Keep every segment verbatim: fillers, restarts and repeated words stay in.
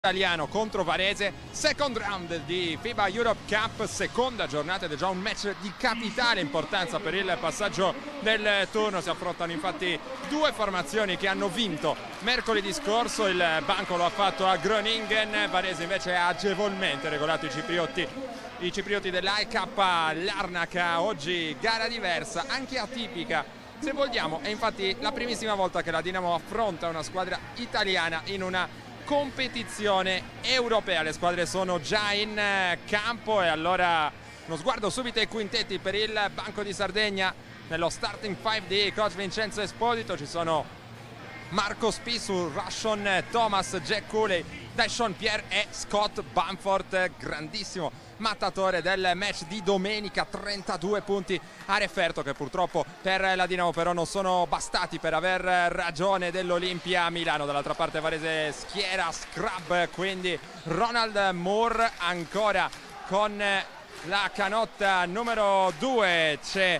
Italiano contro Varese, second round di FIBA Europe Cup, seconda giornata ed è già un match di capitale importanza per il passaggio del turno. Si affrontano infatti due formazioni che hanno vinto mercoledì scorso, il Banco lo ha fatto a Groningen, Varese invece ha agevolmente regolato i ciprioti i ciprioti dell'A E K Larnaca. Oggi gara diversa, anche atipica se vogliamo, è infatti la primissima volta che la Dinamo affronta una squadra italiana in una competizione europea. Le squadre sono già in campo e allora uno sguardo subito ai quintetti per il Banco di Sardegna. Nello starting five di coach Vincenzo Esposito ci sono Marco Spissu, Rashon Thomas, Jack Cooley, Dyson Pierre e Scott Bamford, grandissimo mattatore del match di domenica. Trentadue punti a referto che purtroppo per la Dinamo però non sono bastati per aver ragione dell'Olimpia Milano. Dall'altra parte Varese schiera scrub, quindi Ronald Moore ancora con la canotta numero due, c'è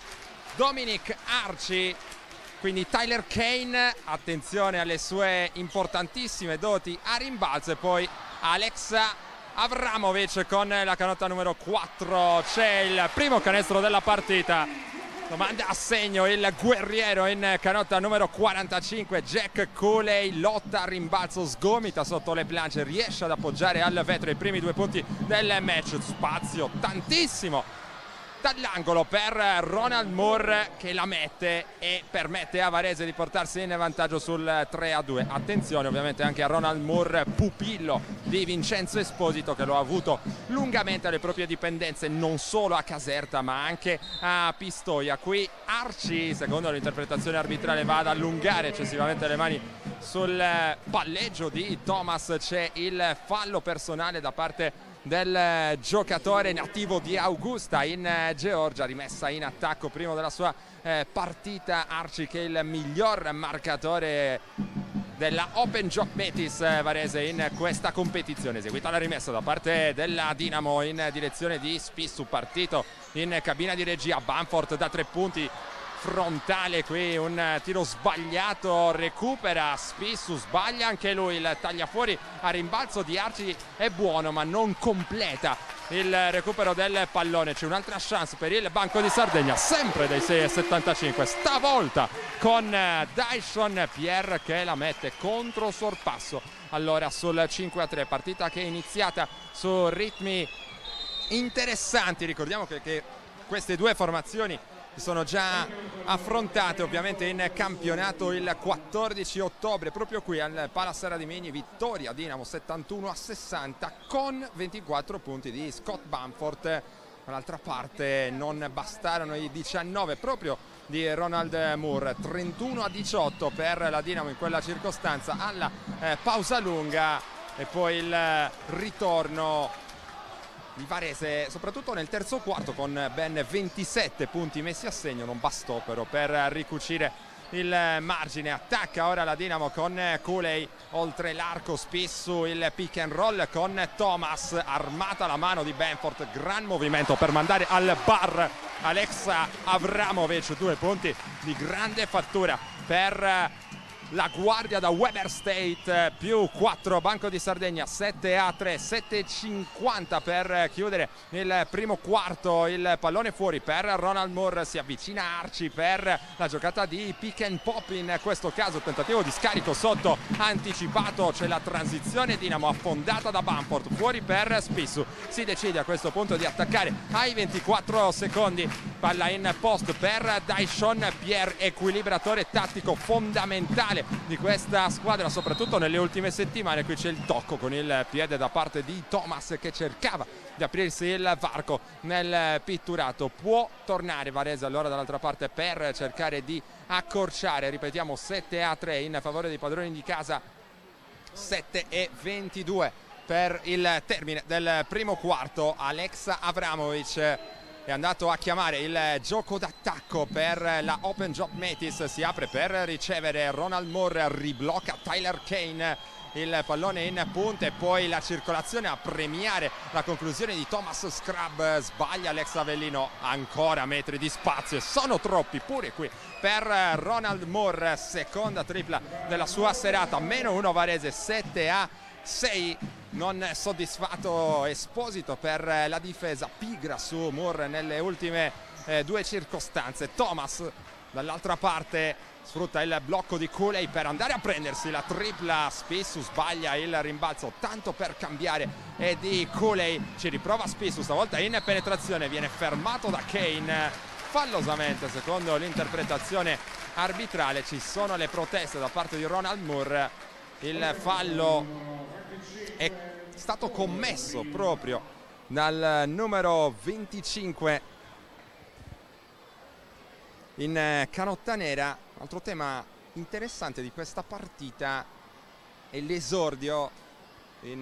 Dominic Arci, quindi Tyler Kane, attenzione alle sue importantissime doti a rimbalzo, e poi Alex Avramovic con la canotta numero quattro. C'è il primo canestro della partita, lo manda a segno il guerriero in canotta numero quarantacinque, Jack Cooley, lotta a rimbalzo, sgomita sotto le planche, riesce ad appoggiare al vetro i primi due punti del match. Spazio tantissimo dall'angolo per Ronald Moore che la mette e permette a Varese di portarsi in vantaggio sul tre a due. Attenzione ovviamente anche a Ronald Moore, pupillo di Vincenzo Esposito, che lo ha avuto lungamente alle proprie dipendenze, non solo a Caserta ma anche a Pistoia. Qui Arci, secondo l'interpretazione arbitrale, va ad allungare eccessivamente le mani sul palleggio di Thomas. C'è il fallo personale da parte del giocatore nativo di Augusta in Georgia, rimessa in attacco primo della sua eh, partita. Arci, che è il miglior marcatore della Open Gioc Metis Varese in questa competizione. Eseguita la rimessa da parte della Dinamo in direzione di Spissu, partito in cabina di regia. Bamford da tre punti, frontale qui, un tiro sbagliato, recupera Spissu, sbaglia anche lui, il tagliafuori a rimbalzo di Arci è buono ma non completa il recupero del pallone. C'è un'altra chance per il Banco di Sardegna, sempre dai sei e settantacinque, stavolta con Dyson Pierre che la mette contro sorpasso. Allora sul cinque a tre, partita che è iniziata su ritmi interessanti. Ricordiamo che, che queste due formazioni sono già affrontate ovviamente in campionato il quattordici ottobre proprio qui al Palace Radimini. Vittoria Dinamo settantuno a sessanta con ventiquattro punti di Scott Bamford. Dall'altra parte non bastarono i diciannove proprio di Ronald Moore, trentuno a diciotto per la Dinamo in quella circostanza alla eh, pausa lunga, e poi il ritorno di Varese soprattutto nel terzo quarto con ben ventisette punti messi a segno. Non bastò però per ricucire il margine. Attacca ora la Dinamo con Cooley oltre l'arco, Spissu, il pick and roll con Thomas, armata la mano di Bamford, gran movimento per mandare al bar Alex Avramovic. Due punti di grande fattura per la guardia da Weber State, più quattro Banco di Sardegna, sette a tre, sette e cinquanta per chiudere il primo quarto. Il pallone fuori per Ronald Moore, si avvicina Arci per la giocata di pick and pop, in questo caso tentativo di scarico sotto anticipato. C'è la transizione Dinamo affondata da Bamford, fuori per Spissu, si decide a questo punto di attaccare ai ventiquattro secondi, palla in post per Dyson Pierre, equilibratore tattico fondamentale di questa squadra soprattutto nelle ultime settimane. Qui c'è il tocco con il piede da parte di Thomas che cercava di aprirsi il varco nel pitturato. Può tornare Varese allora dall'altra parte per cercare di accorciare, ripetiamo sette a tre in favore dei padroni di casa, sette e ventidue per il termine del primo quarto. Alex Avramovic è andato a chiamare il gioco d'attacco per la Open Gioc Metis, si apre per ricevere Ronald Moore, riblocca Tyler Kane, il pallone in punta e poi la circolazione a premiare la conclusione di Thomas Scrub. Sbaglia Alex Avellino, ancora metri di spazio e sono troppi pure qui per Ronald Moore, seconda tripla della sua serata. Meno uno Varese, sette a sei. Non soddisfatto Esposito per la difesa pigra su Moore nelle ultime eh, due circostanze. Thomas dall'altra parte sfrutta il blocco di Cooley per andare a prendersi la tripla. Spissu sbaglia il rimbalzo tanto per cambiare, e di Cooley ci riprova Spissu, stavolta in penetrazione, viene fermato da Kane fallosamente secondo l'interpretazione arbitrale. Ci sono le proteste da parte di Ronald Moore. Il fallo è stato commesso proprio dal numero venticinque in canotta nera. Altro tema interessante di questa partita è l'esordio in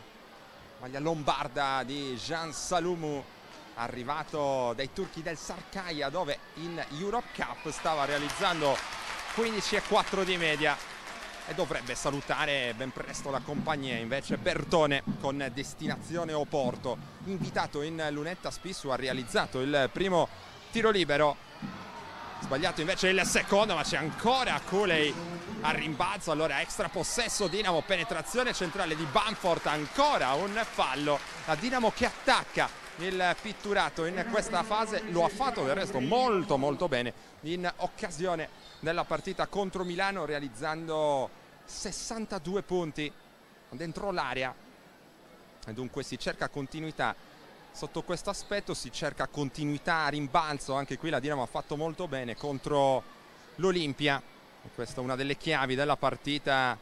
maglia lombarda di Jean Saloumou, arrivato dai turchi del Sarkaya, dove in Europe Cup stava realizzando quindici e quattro di media e dovrebbe salutare ben presto la compagnia. Invece Bertone, con destinazione Oporto, invitato in lunetta Spissu, ha realizzato il primo tiro libero, sbagliato invece il secondo, ma c'è ancora Cooley al rimbalzo. Allora extra possesso Dinamo, penetrazione centrale di Bamford, ancora un fallo. La Dinamo che attacca il pitturato in questa fase, lo ha fatto del resto molto molto bene in occasione della partita contro Milano, realizzando sessantadue punti dentro l'area, e dunque si cerca continuità sotto questo aspetto, si cerca continuità a rimbalzo. Anche qui la Dinamo ha fatto molto bene contro l'Olimpia, questa è una delle chiavi della partita.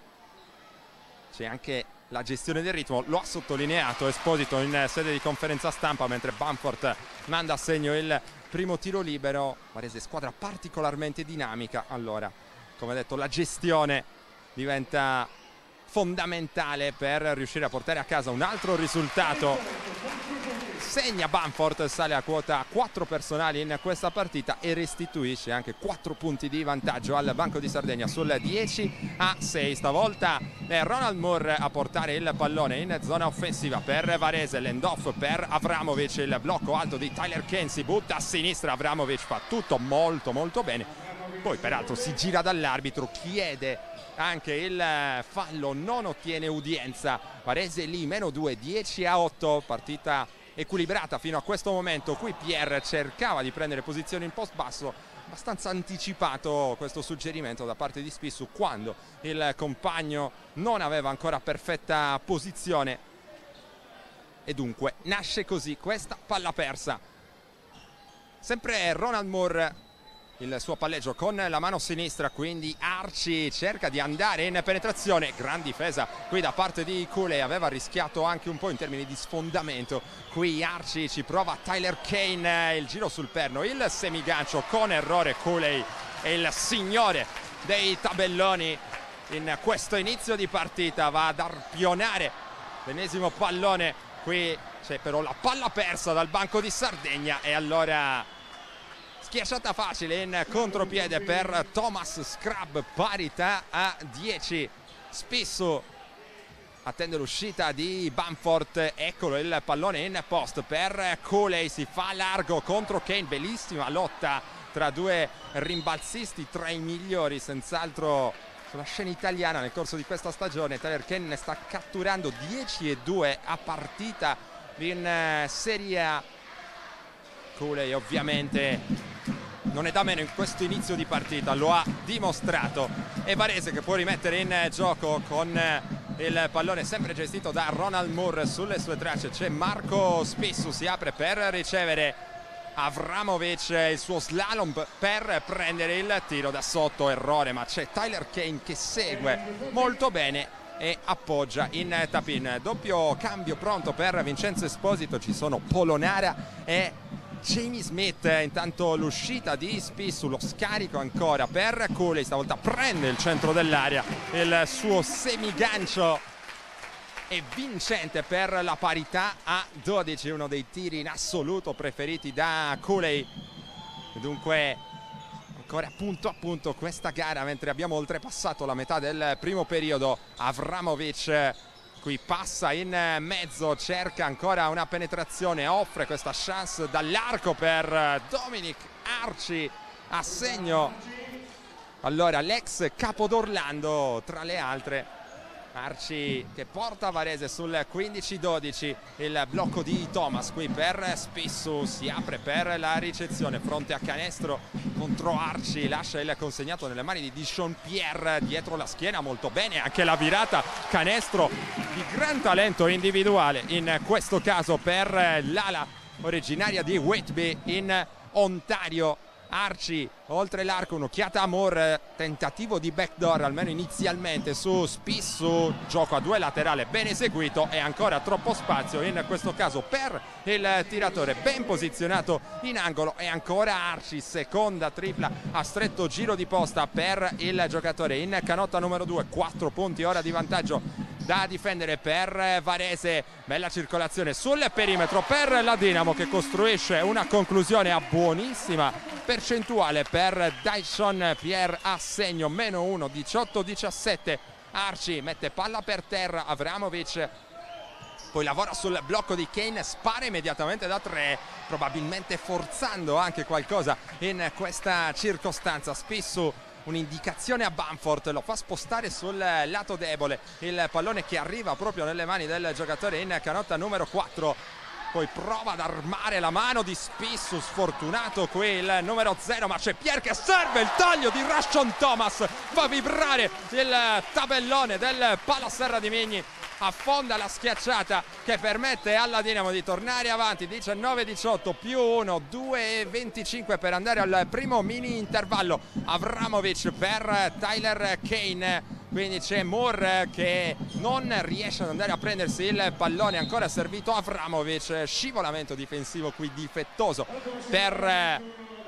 C'è anche la gestione del ritmo, lo ha sottolineato Esposito in sede di conferenza stampa, mentre Bamford manda a segno il primo tiro libero. Varese squadra particolarmente dinamica. Allora, come detto, la gestione diventa fondamentale per riuscire a portare a casa un altro risultato. Segna Bamford, sale a quota quattro personali in questa partita e restituisce anche quattro punti di vantaggio al Banco di Sardegna sul dieci a sei. Stavolta è Ronald Moore a portare il pallone in zona offensiva per Varese. L'end-off per Avramovic, il blocco alto di Tyler Kane, si butta a sinistra. Avramovic fa tutto molto molto bene, poi peraltro si gira dall'arbitro, chiede anche il fallo, non ottiene udienza. Varese lì meno due, dieci a otto, partita equilibrata fino a questo momento. Qui Pierre cercava di prendere posizione in post basso, abbastanza anticipato questo suggerimento da parte di Spissu quando il compagno non aveva ancora perfetta posizione, e dunque nasce così questa palla persa. Sempre Ronald Moore, il suo palleggio con la mano sinistra, quindi Arci cerca di andare in penetrazione, gran difesa qui da parte di Cooley, aveva rischiato anche un po' in termini di sfondamento. Qui Arci ci prova Tyler Kane, il giro sul perno, il semigancio con errore. Cooley è il signore dei tabelloni in questo inizio di partita, va ad arpionare l'ennesimo pallone. Qui c'è però la palla persa dal Banco di Sardegna, e allora schiacciata facile in contropiede per Thomas Scrub, parità a dieci. Spissu attende l'uscita di Bamford, eccolo il pallone in post per Cooley, si fa largo contro Kane. Bellissima lotta tra due rimbalzisti, tra i migliori senz'altro sulla scena italiana nel corso di questa stagione. Tyler Kane ne sta catturando dieci e due a partita in Serie A. Cooley ovviamente non è da meno in questo inizio di partita, lo ha dimostrato. E Varese che può rimettere in gioco con il pallone sempre gestito da Ronald Moore. Sulle sue tracce c'è Marco Spissu, si apre per ricevere Avramovic, il suo slalom per prendere il tiro da sotto, errore, ma c'è Tyler Kane che segue molto bene e appoggia in tap-in. Doppio cambio pronto per Vincenzo Esposito, ci sono Polonara e Jamie Smith. Intanto l'uscita di Spissu, lo scarico ancora per Cooley, stavolta prende il centro dell'area, il suo semigancio è vincente per la parità a dodici, uno dei tiri in assoluto preferiti da Cooley. Dunque ancora punto a punto questa gara, mentre abbiamo oltrepassato la metà del primo periodo. Avramovic qui passa in mezzo, cerca ancora una penetrazione, offre questa chance dall'arco per Dominic Arci, a segno allora l'ex Capodorlando tra le altre. Arci che porta Varese sul quindici dodici, il blocco di Thomas qui per Spissu, si apre per la ricezione, fronte a canestro contro Arci, lascia il consegnato nelle mani di Dishon Pierre dietro la schiena, molto bene anche la virata, canestro di gran talento individuale in questo caso per l'ala originaria di Whitby in Ontario. Arci oltre l'arco, un'occhiata a Moore, tentativo di backdoor almeno inizialmente su Spissu, gioco a due laterale ben eseguito e ancora troppo spazio in questo caso per il tiratore ben posizionato in angolo, e ancora Arci, seconda tripla a stretto giro di posta per il giocatore in canotta numero due, quattro punti ora di vantaggio da difendere per Varese. Bella circolazione sul perimetro per la Dinamo che costruisce una conclusione a buonissima percentuale per Dishon Pierre a segno, meno uno, diciotto diciassette. Arci mette palla per terra, Avramovic poi lavora sul blocco di Kane, spara immediatamente da tre, probabilmente forzando anche qualcosa in questa circostanza. Spissu, un'indicazione a Bamford, lo fa spostare sul lato debole, il pallone che arriva proprio nelle mani del giocatore in canotta numero quattro, poi prova ad armare la mano di Spissu, sfortunato qui il numero zero, ma c'è Pierre che serve, il taglio di Rashon Thomas, fa vibrare il tabellone del Palaserra di Migni, affonda la schiacciata che permette alla Dinamo di tornare avanti, diciannove diciotto più uno, due e venticinque per andare al primo mini intervallo. Avramovic per Tyler Kane, quindi c'è Moore che non riesce ad andare a prendersi il pallone, ancora servito Avramovic, scivolamento difensivo qui difettoso per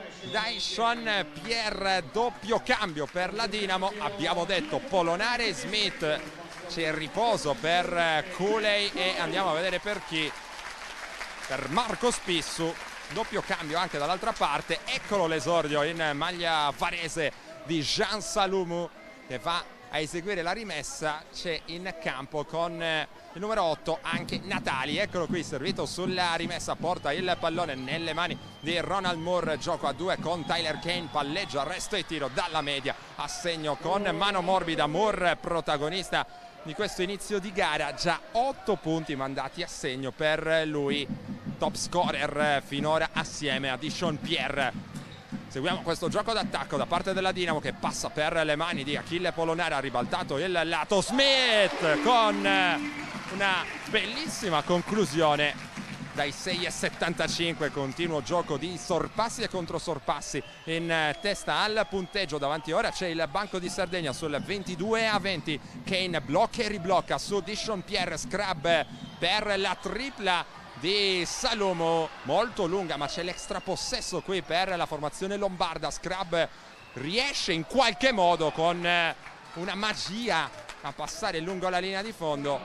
Dishon Pierre, doppio cambio per la Dinamo, abbiamo detto Polonare e Smith, c'è il riposo per Cooley e andiamo a vedere per chi, per Marco Spissu, doppio cambio anche dall'altra parte. Eccolo l'esordio in maglia varese di Jean Salumu che va a eseguire la rimessa, c'è in campo con il numero otto anche Natali, eccolo qui servito sulla rimessa, porta il pallone nelle mani di Ronald Moore, gioco a due con Tyler Kane, palleggio, arresto e tiro dalla media a segno con mano morbida. Moore protagonista di questo inizio di gara, già otto punti mandati a segno per lui, top scorer finora assieme a Dishon Pierre. Seguiamo questo gioco d'attacco da parte della Dinamo che passa per le mani di Achille Polonare, ha ribaltato il lato Smith con una bellissima conclusione dai sei e settantacinque, continuo gioco di sorpassi e controsorpassi in testa al punteggio. Davanti ora c'è il Banco di Sardegna sul ventidue a venti, Kane blocca e riblocca su Dishon Pierre, scrub per la tripla di Salomo, molto lunga, ma c'è l'extra possesso qui per la formazione lombarda. Scrub riesce in qualche modo con una magia a passare lungo la linea di fondo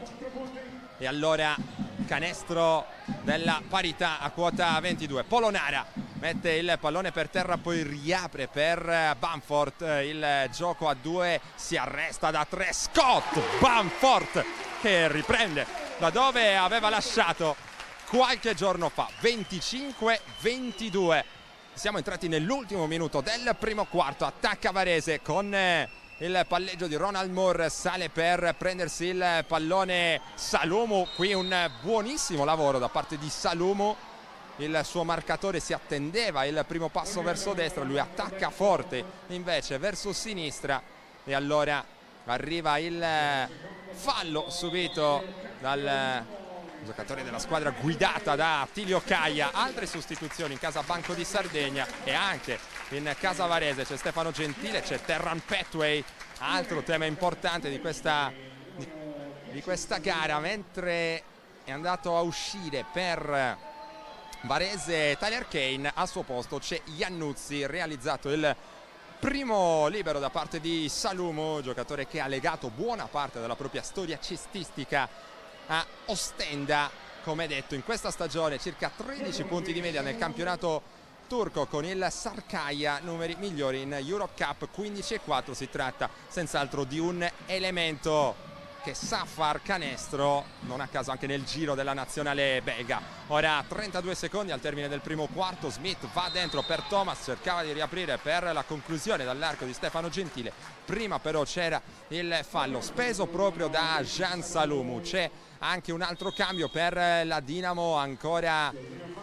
e allora canestro della parità a quota ventidue. Polonara mette il pallone per terra, poi riapre per Bamford, il gioco a due si arresta da tre. Scott Bamford che riprende da dove aveva lasciato qualche giorno fa, venticinque ventidue. Siamo entrati nell'ultimo minuto del primo quarto, attacca Varese con il palleggio di Ronald Moore, sale per prendersi il pallone Salumu, qui un buonissimo lavoro da parte di Salumu, il suo marcatore si attendeva il primo passo verso destra, lui attacca forte invece verso sinistra e allora arriva il fallo subito dal giocatore della squadra guidata da Attilio Caia. Altre sostituzioni in casa Banco di Sardegna e anche in casa Varese, c'è Stefano Gentile, c'è Terran Petway, altro tema importante di questa, di, di questa gara, mentre è andato a uscire per Varese Tyler Kane, al suo posto c'è Iannuzzi, realizzato il primo libero da parte di Salumu, giocatore che ha legato buona parte della propria storia cestistica a Ostenda, come detto in questa stagione circa tredici punti di media nel campionato turco con il Sarkaya, numeri migliori in Europe Cup quindici e quattro. Si tratta senz'altro di un elemento che sa far canestro, non a caso anche nel giro della nazionale belga. Ora trentadue secondi al termine del primo quarto, Smith va dentro per Thomas, cercava di riaprire per la conclusione dall'arco di Stefano Gentile, prima però c'era il fallo speso proprio da Jean Saloumou. C'è anche un altro cambio per la Dinamo, ancora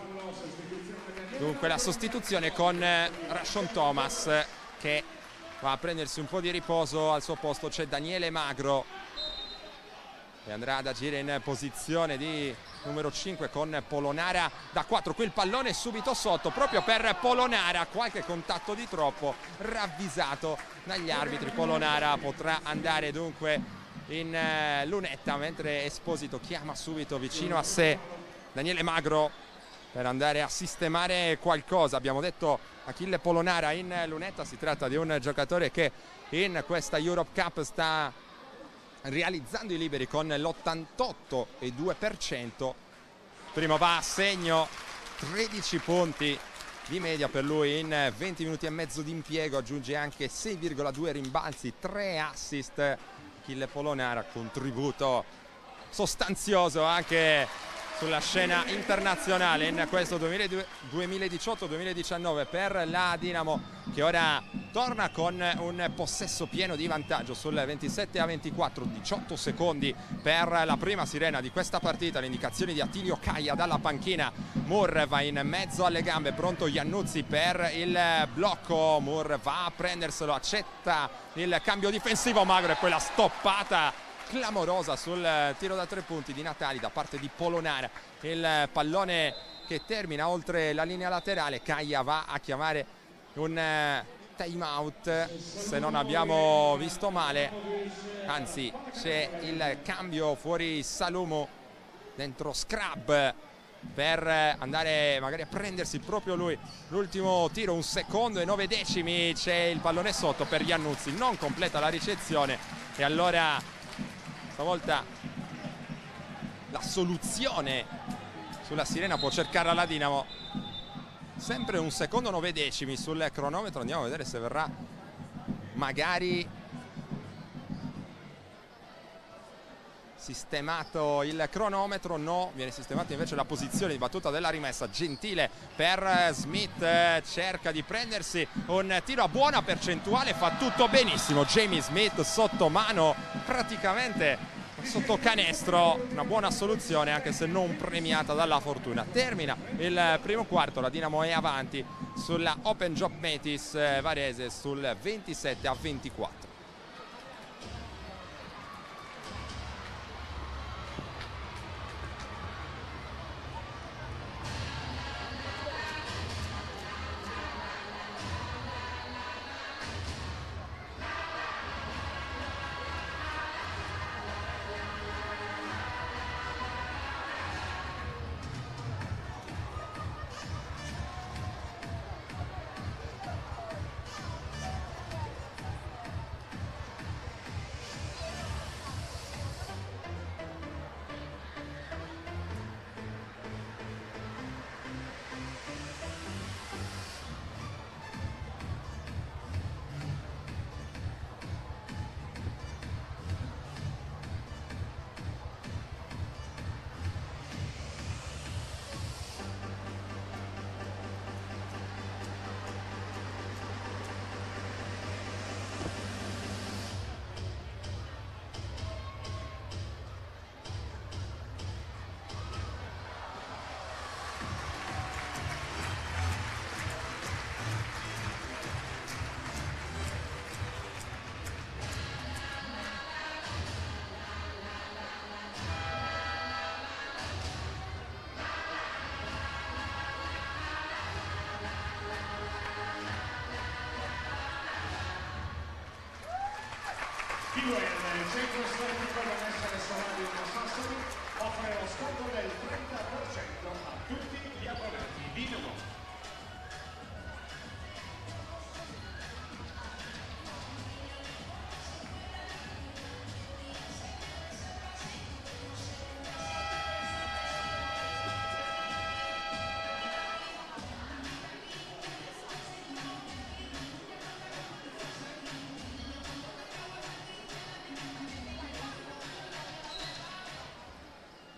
dunque la sostituzione con Rashon Thomas che va a prendersi un po' di riposo. Al suo posto c'è Daniele Magro e andrà ad agire in posizione di numero cinque con Polonara da quattro. Qui il pallone subito sotto proprio per Polonara, qualche contatto di troppo ravvisato dagli arbitri. Polonara potrà andare dunque in eh, lunetta, mentre Esposito chiama subito vicino a sé Daniele Magro per andare a sistemare qualcosa. Abbiamo detto Achille Polonara in lunetta, si tratta di un giocatore che in questa Europe Cup sta realizzando i liberi con l'ottantotto virgola due per cento. Primo va a segno, tredici punti di media per lui in venti minuti e mezzo di impiego, aggiunge anche sei virgola due rimbalzi, tre assist. Achille Polonara, contributo sostanzioso anche sulla scena internazionale in questo duemiladiciotto duemiladiciannove per la Dinamo, che ora torna con un possesso pieno di vantaggio sul ventisette a ventiquattro, diciotto secondi per la prima sirena di questa partita. Le indicazioni di Attilio Caia dalla panchina. Moore va in mezzo alle gambe, pronto Iannuzzi per il blocco. Moore va a prenderselo, accetta il cambio difensivo Magro e poi la stoppata clamorosa sul tiro da tre punti di Natali da parte di Polonara. Il pallone che termina oltre la linea laterale. Caia va a chiamare un time out, se non abbiamo visto male, anzi c'è il cambio fuori Saloumou, dentro Scrub per andare magari a prendersi proprio lui l'ultimo tiro. Un secondo e nove decimi, c'è il pallone sotto per Iannuzzi, non completa la ricezione e allora stavolta la soluzione sulla sirena può cercarla la Dinamo. Sempre un secondo nove decimi sul cronometro, andiamo a vedere se verrà magari sistemato il cronometro. No, viene sistemata invece la posizione di battuta della rimessa. Gentile per Smith, cerca di prendersi un tiro a buona percentuale, fa tutto benissimo Jamie Smith, sotto mano praticamente sotto canestro, una buona soluzione anche se non premiata dalla fortuna. Termina il primo quarto, la Dinamo è avanti sulla Open Job Metis Varese sul ventisette a ventiquattro. Il centro storico Vanessa Salario Sassari offre lo sconto del trenta per cento a tutti gli abbonati Dinamo.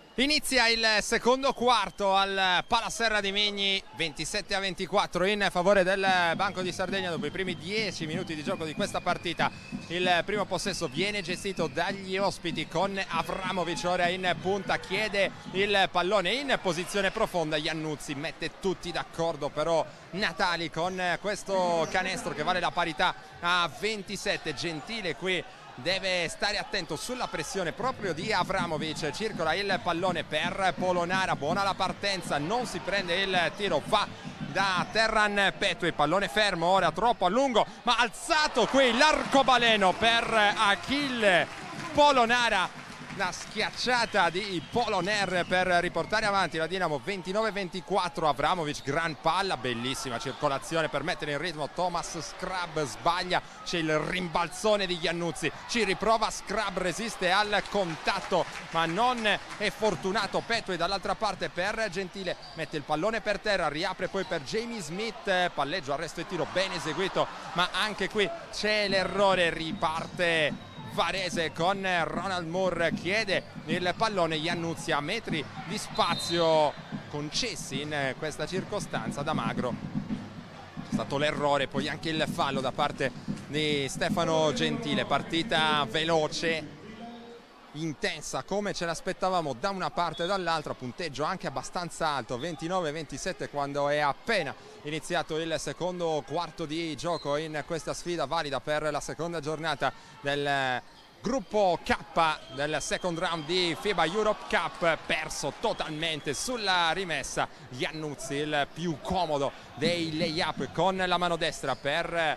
Inizia il secondo quarto al Palaserra di Migni, ventisette a ventiquattro in favore del Banco di Sardegna dopo i primi dieci minuti di gioco di questa partita. Il primo possesso viene gestito dagli ospiti con Avramovic ora in punta, chiede il pallone in posizione profonda, Iannuzzi mette tutti d'accordo, però Natali con questo canestro che vale la parità a ventisette. Gentile qui deve stare attento sulla pressione proprio di Avramovic, circola il pallone per Polonara, buona la partenza, non si prende il tiro, va da Terran Petue, pallone fermo ora troppo a lungo, ma alzato qui l'arcobaleno per Achille Polonara. Una schiacciata di Poloner per riportare avanti la Dinamo, ventinove a ventiquattro. Avramovic, gran palla, bellissima circolazione per mettere in ritmo Thomas Scrub, sbaglia, c'è il rimbalzone di Iannuzzi, ci riprova Scrub, resiste al contatto ma non è fortunato Petue. Dall'altra parte per Gentile, mette il pallone per terra, riapre poi per Jamie Smith, palleggio, arresto e tiro ben eseguito, ma anche qui c'è l'errore, riparte Varese con Ronald Moore, chiede il pallone, Iannuzzi a metri di spazio concessi in questa circostanza da Magro. C'è stato l'errore, poi anche il fallo da parte di Stefano Gentile. Partita veloce, intensa come ce l'aspettavamo da una parte e dall'altra, punteggio anche abbastanza alto, ventinove a ventisette quando è appena iniziato il secondo quarto di gioco in questa sfida valida per la seconda giornata del gruppo K del second round di FIBA Europe Cup. Perso totalmente sulla rimessa Iannuzzi, il più comodo dei lay-up con la mano destra per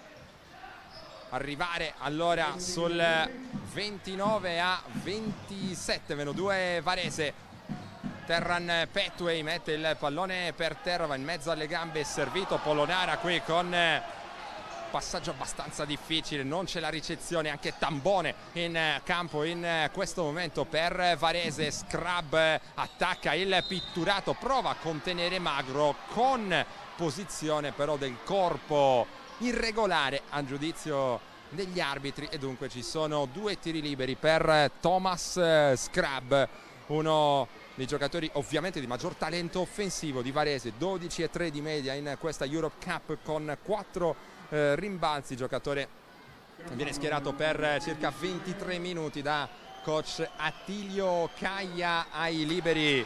arrivare allora sul ventinove a ventisette, meno due Varese. Terran Petue mette il pallone per terra, va in mezzo alle gambe, servito Polonara qui con passaggio abbastanza difficile, non c'è la ricezione, anche Tambone in campo in questo momento per Varese. Scrub attacca il pitturato, prova a contenere Magro con posizione però del corpo irregolare a giudizio degli arbitri, e dunque ci sono due tiri liberi per Thomas Scrub, uno dei giocatori ovviamente di maggior talento offensivo di Varese, dodici e tre di media in questa Europe Cup con quattro eh, rimbalzi. Giocatore viene schierato per circa ventitré minuti da coach Attilio Caia ai liberi,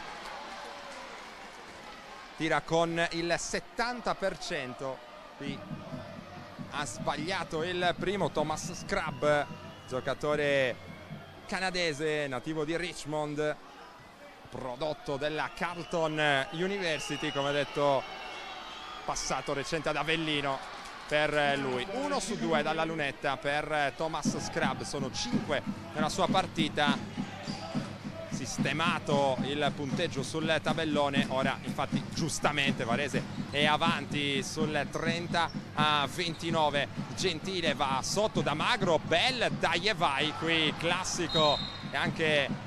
tira con il settanta per cento, qui ha sbagliato il primo Thomas Scrub, giocatore canadese nativo di Richmond, prodotto della Carleton University, come detto, passato recente ad Avellino per lui. Uno su due dalla lunetta per Thomas Scrub, sono cinque nella sua partita, sistemato il punteggio sul tabellone. Ora infatti giustamente Varese è avanti sul trenta a ventinove. Gentile va sotto da Magro, bel dai e vai qui, classico e anche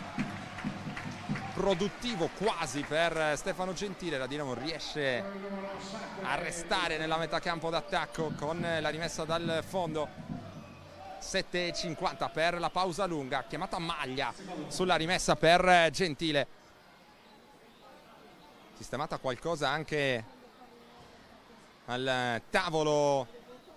produttivo quasi per Stefano Gentile. La Dinamo riesce a restare nella metà campo d'attacco con la rimessa dal fondo. Sette e cinquanta per la pausa lunga, chiamata Maglia sulla rimessa per Gentile, sistemata qualcosa anche al tavolo.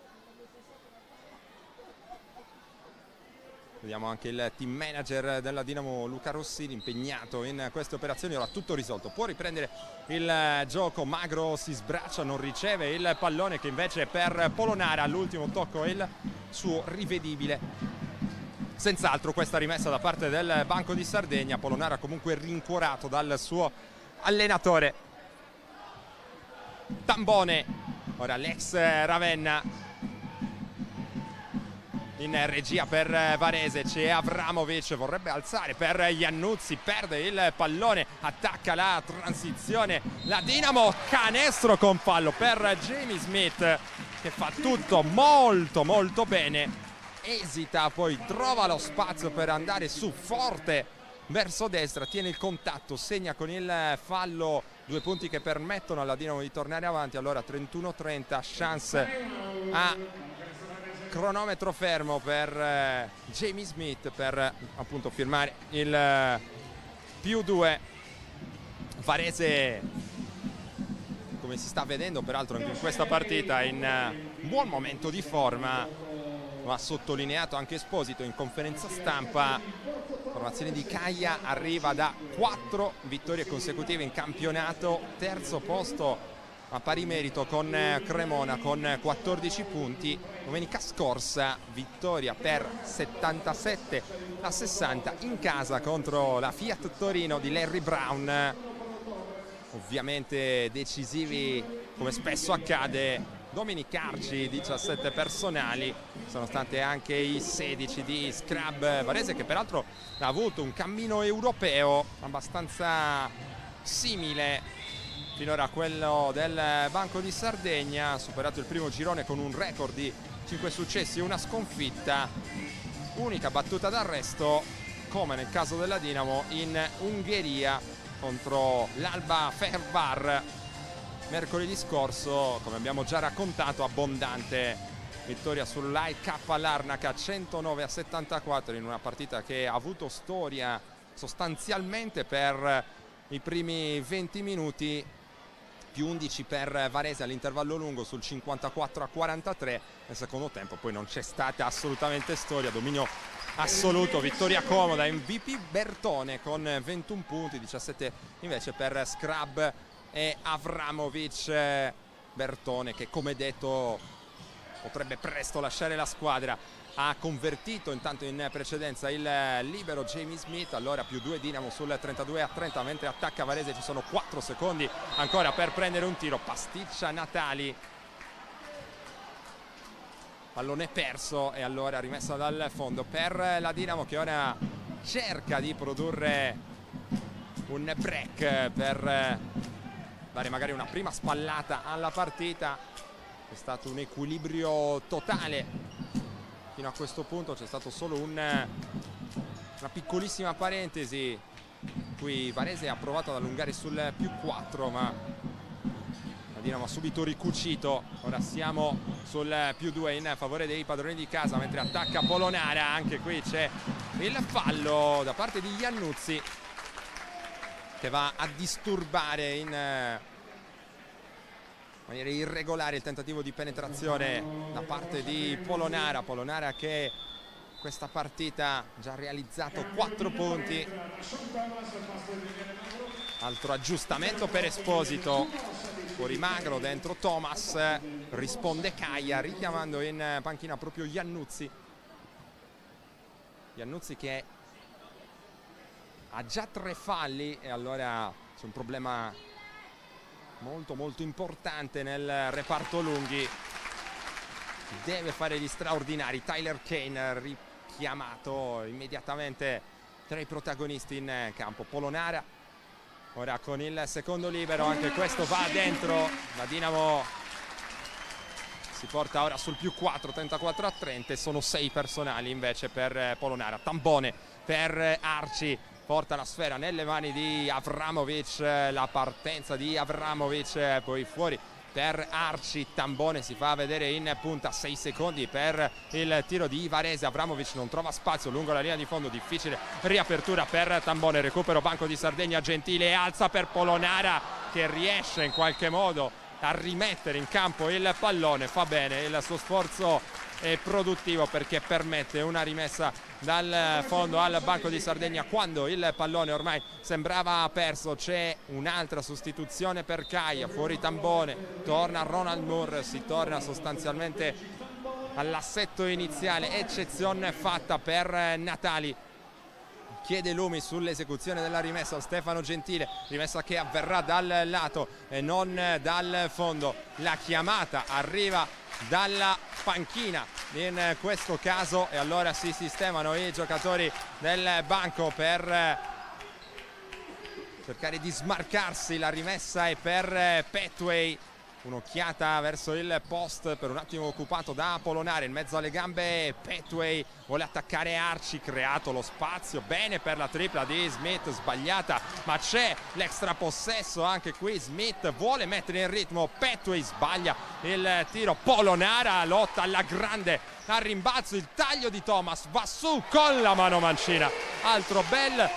Vediamo anche il team manager della Dinamo Luca Rossini impegnato in queste operazioni. Ora tutto risolto, può riprendere il gioco. Magro si sbraccia, non riceve il pallone che invece per Polonara all'ultimo tocco il suo rivedibile. Senz'altro questa rimessa da parte del Banco di Sardegna. Polonara comunque rincuorato dal suo allenatore Tambone. Ora l'ex Ravenna in regia per Varese, c'è Avramovic, vorrebbe alzare per Iannuzzi, perde il pallone, attacca la transizione la Dinamo, canestro con fallo per Jamie Smith che fa tutto molto molto bene, esita, poi trova lo spazio per andare su forte verso destra, tiene il contatto, segna con il fallo, due punti che permettono alla Dinamo di tornare avanti. Allora trentuno a trenta, chance a cronometro fermo per eh, Jamie Smith per appunto firmare il eh, più due. Varese, come si sta vedendo peraltro anche in questa partita, in uh, buon momento di forma, lo ha sottolineato anche Esposito in conferenza stampa. La formazione di Caia arriva da quattro vittorie consecutive in campionato, terzo posto a pari merito con Cremona con quattordici punti. Domenica scorsa vittoria per settantasette a sessanta in casa contro la Fiat Torino di Larry Brown. Ovviamente decisivi, come spesso accade, Dominic Arci, diciassette personali, sono state anche i sedici di Scrub Varese, che peraltro ha avuto un cammino europeo abbastanza simile finora a quello del Banco di Sardegna. Ha superato il primo girone con un record di cinque successi e una sconfitta, unica battuta d'arresto, come nel caso della Dinamo, in Ungheria contro l'Alba Fehervar mercoledì scorso. Come abbiamo già raccontato, abbondante vittoria sull'I K Larnaca centonove a settantaquattro in una partita che ha avuto storia sostanzialmente per i primi venti minuti, più undici per Varese all'intervallo lungo sul cinquantaquattro a quarantatré. Nel secondo tempo poi non c'è stata assolutamente storia, dominio assoluto, vittoria comoda. M V P Bertone con ventuno punti, diciassette invece per Scrub e Avramovic. Bertone, che come detto potrebbe presto lasciare la squadra, ha convertito intanto in precedenza il libero Jamie Smith. Allora più due Dinamo sul trentadue a trenta, mentre attacca Varese. Ci sono quattro secondi ancora per prendere un tiro, pasticcia Natali, pallone perso e allora rimessa dal fondo per la Dinamo, che ora cerca di produrre un break per dare magari una prima spallata alla partita. È stato un equilibrio totale fino a questo punto, c'è stato solo un, una piccolissima parentesi. Qui Varese ha provato ad allungare sul più quattro, ma la Dinamo ha subito ricucito. Ora siamo sul più due in favore dei padroni di casa, mentre attacca Polonara. Anche qui c'è il fallo da parte di Iannuzzi, che va a disturbare in maniera irregolare il tentativo di penetrazione da parte di Polonara. Polonara che questa partita ha già realizzato quattro punti. Altro aggiustamento per Esposito, fuori Magro, dentro Thomas, risponde Caia richiamando in panchina proprio Iannuzzi. Iannuzzi che ha già tre falli e allora c'è un problema molto molto importante nel reparto lunghi. Deve fare gli straordinari Tyler Kane, richiamato immediatamente tra i protagonisti in campo. Polonara ora con il secondo libero, anche questo va dentro. La Dinamo si porta ora sul più quattro, trentaquattro a trenta, e sono sei personali invece per Polonara. Tambone per Arci, porta la sfera nelle mani di Avramovic, la partenza di Avramovic, poi fuori per Arci. Tambone si fa vedere in punta, sei secondi per il tiro di Varese. Avramovic non trova spazio lungo la linea di fondo, difficile riapertura per Tambone, recupero Banco di Sardegna. Gentile alza per Polonara, che riesce in qualche modo a rimettere in campo il pallone. Fa bene, il suo sforzo è produttivo perché permette una rimessa dal fondo al Banco di Sardegna quando il pallone ormai sembrava perso. C'è un'altra sostituzione per Caia, fuori Tambone, torna Ronald Moore, si torna sostanzialmente all'assetto iniziale, eccezione fatta per Natali. Chiede Lumi sull'esecuzione della rimessa Stefano Gentile, rimessa che avverrà dal lato e non dal fondo. La chiamata arriva dalla panchina in questo caso e allora si sistemano i giocatori del banco per cercare di smarcarsi. La rimessa è per Petway, un'occhiata verso il post per un attimo occupato da Polonara, in mezzo alle gambe Petway, vuole attaccare Arci, creato lo spazio, bene per la tripla di Smith, sbagliata ma c'è l'extra possesso anche qui. Smith vuole mettere in ritmo, Petway sbaglia il tiro, Polonara lotta alla grande al rimbalzo, il taglio di Thomas, va su con la mano mancina, altro bel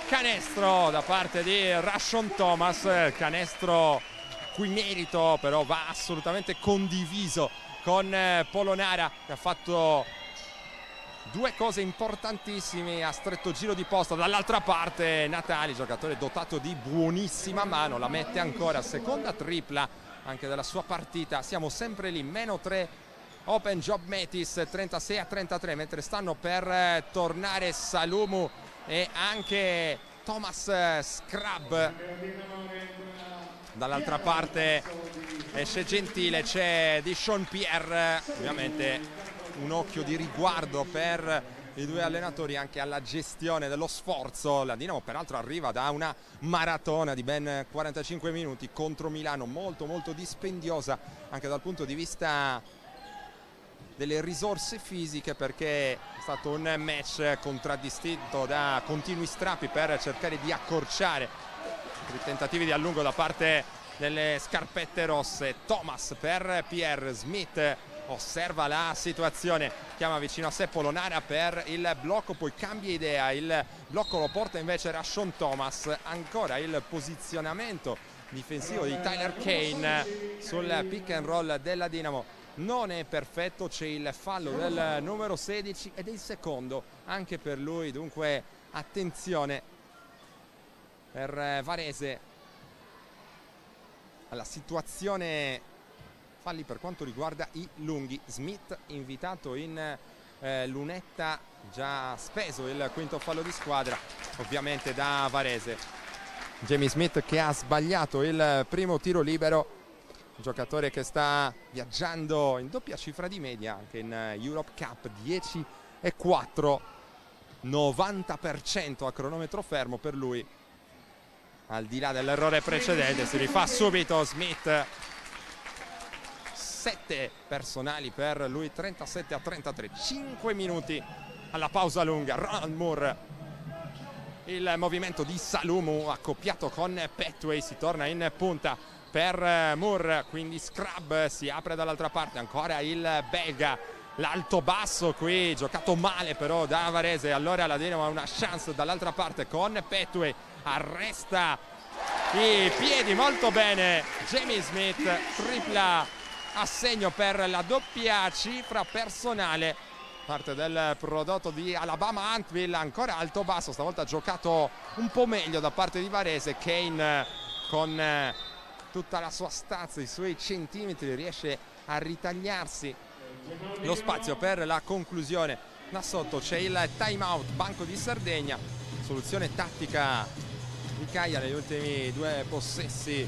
canestro da parte di Rashon Thomas, canestro cui merito però va assolutamente condiviso con Polonara, che ha fatto due cose importantissime a stretto giro di posta. Dall'altra parte Natali, giocatore dotato di buonissima mano, la mette ancora, seconda tripla anche della sua partita. Siamo sempre lì, meno tre Open Job Metis, trentasei a trentatré, mentre stanno per tornare Salumu e anche Thomas Scrub. Dall'altra parte esce Gentile, c'è Dishon Pierre, ovviamente un occhio di riguardo per i due allenatori anche alla gestione dello sforzo. La Dinamo peraltro arriva da una maratona di ben quarantacinque minuti contro Milano, molto molto dispendiosa anche dal punto di vista delle risorse fisiche, perché è stato un match contraddistinto da continui strappi per cercare di accorciare i tentativi di allungo da parte delle scarpette rosse. Thomas per Pierre, Smith osserva la situazione, chiama vicino a sé Polonara per il blocco, poi cambia idea, il blocco lo porta invece Rashon Thomas. Ancora il posizionamento difensivo di Tyler Kane sul pick and roll della Dinamo non è perfetto, c'è il fallo del numero sedici ed è il secondo anche per lui, dunque attenzione per Varese alla situazione falli per quanto riguarda i lunghi. Smith invitato in eh, lunetta, già speso il quinto fallo di squadra ovviamente da Varese. Jamie Smith che ha sbagliato il primo tiro libero, un giocatore che sta viaggiando in doppia cifra di media anche in Europe Cup, dieci e quattro, novanta per cento a cronometro fermo per lui. Al di là dell'errore precedente si rifà subito Smith, sette personali per lui, trentasette a trentatré, cinque minuti alla pausa lunga. Ronald Moore, il movimento di Salumu accoppiato con Petway, si torna in punta per Moore, quindi Scrub si apre dall'altra parte, ancora il belga, l'alto basso qui giocato male però da Varese. Allora la Dinamo ha una chance dall'altra parte con Petway, arresta i piedi molto bene Jamie Smith, tripla assegno per la doppia cifra personale, parte del prodotto di Alabama Huntsville. Ancora alto basso, stavolta giocato un po' meglio da parte di Varese. Kane con tutta la sua stazza, i suoi centimetri, riesce a ritagliarsi lo spazio per la conclusione. Da sotto c'è il time out Banco di Sardegna, soluzione tattica di Caia negli ultimi due possessi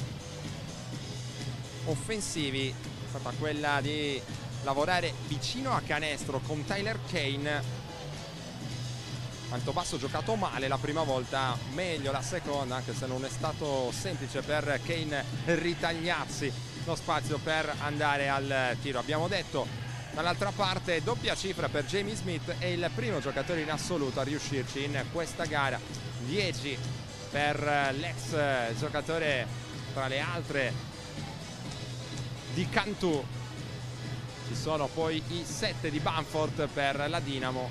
offensivi è stata quella di lavorare vicino a canestro con Tyler Kane. Alto basso giocato male la prima volta, meglio la seconda, anche se non è stato semplice per Kane ritagliarsi lo spazio per andare al tiro. Abbiamo detto dall'altra parte doppia cifra per Jamie Smith, è il primo giocatore in assoluto a riuscirci in questa gara, dieci per l'ex giocatore tra le altre di Cantù. Ci sono poi i sette di Bamford per la Dinamo,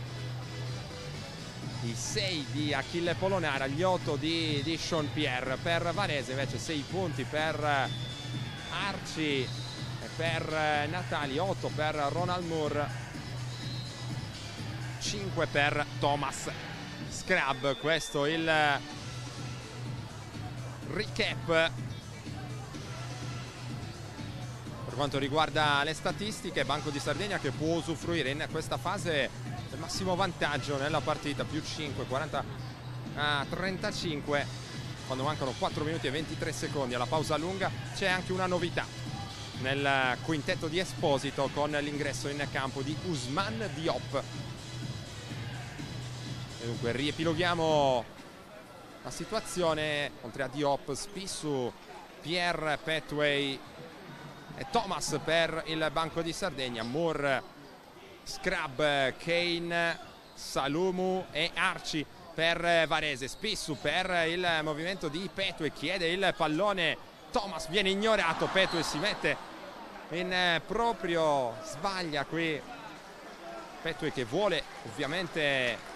i sei di Achille Polonara, gli otto di, di Sean Pierre. Per Varese invece sei punti per Arci e per Natali, otto per Ronald Moore, cinque per Thomas Scrub. Questo il recap per quanto riguarda le statistiche. Banco di Sardegna che può usufruire in questa fase del massimo vantaggio nella partita, più cinque, quaranta a trentacinque, quando mancano quattro minuti e ventitré secondi alla pausa lunga. C'è anche una novità nel quintetto di Esposito con l'ingresso in campo di Ousmane Diop. E dunque riepiloghiamo la situazione: oltre a Diop, Spissu, Pierre, Petway e Thomas per il Banco di Sardegna, Moore, Scrub, Kane, Salumu e Arci per Varese. Spissu per il movimento di Petway, chiede il pallone, Thomas viene ignorato, Petway si mette in proprio, sbaglia qui Petway che vuole ovviamente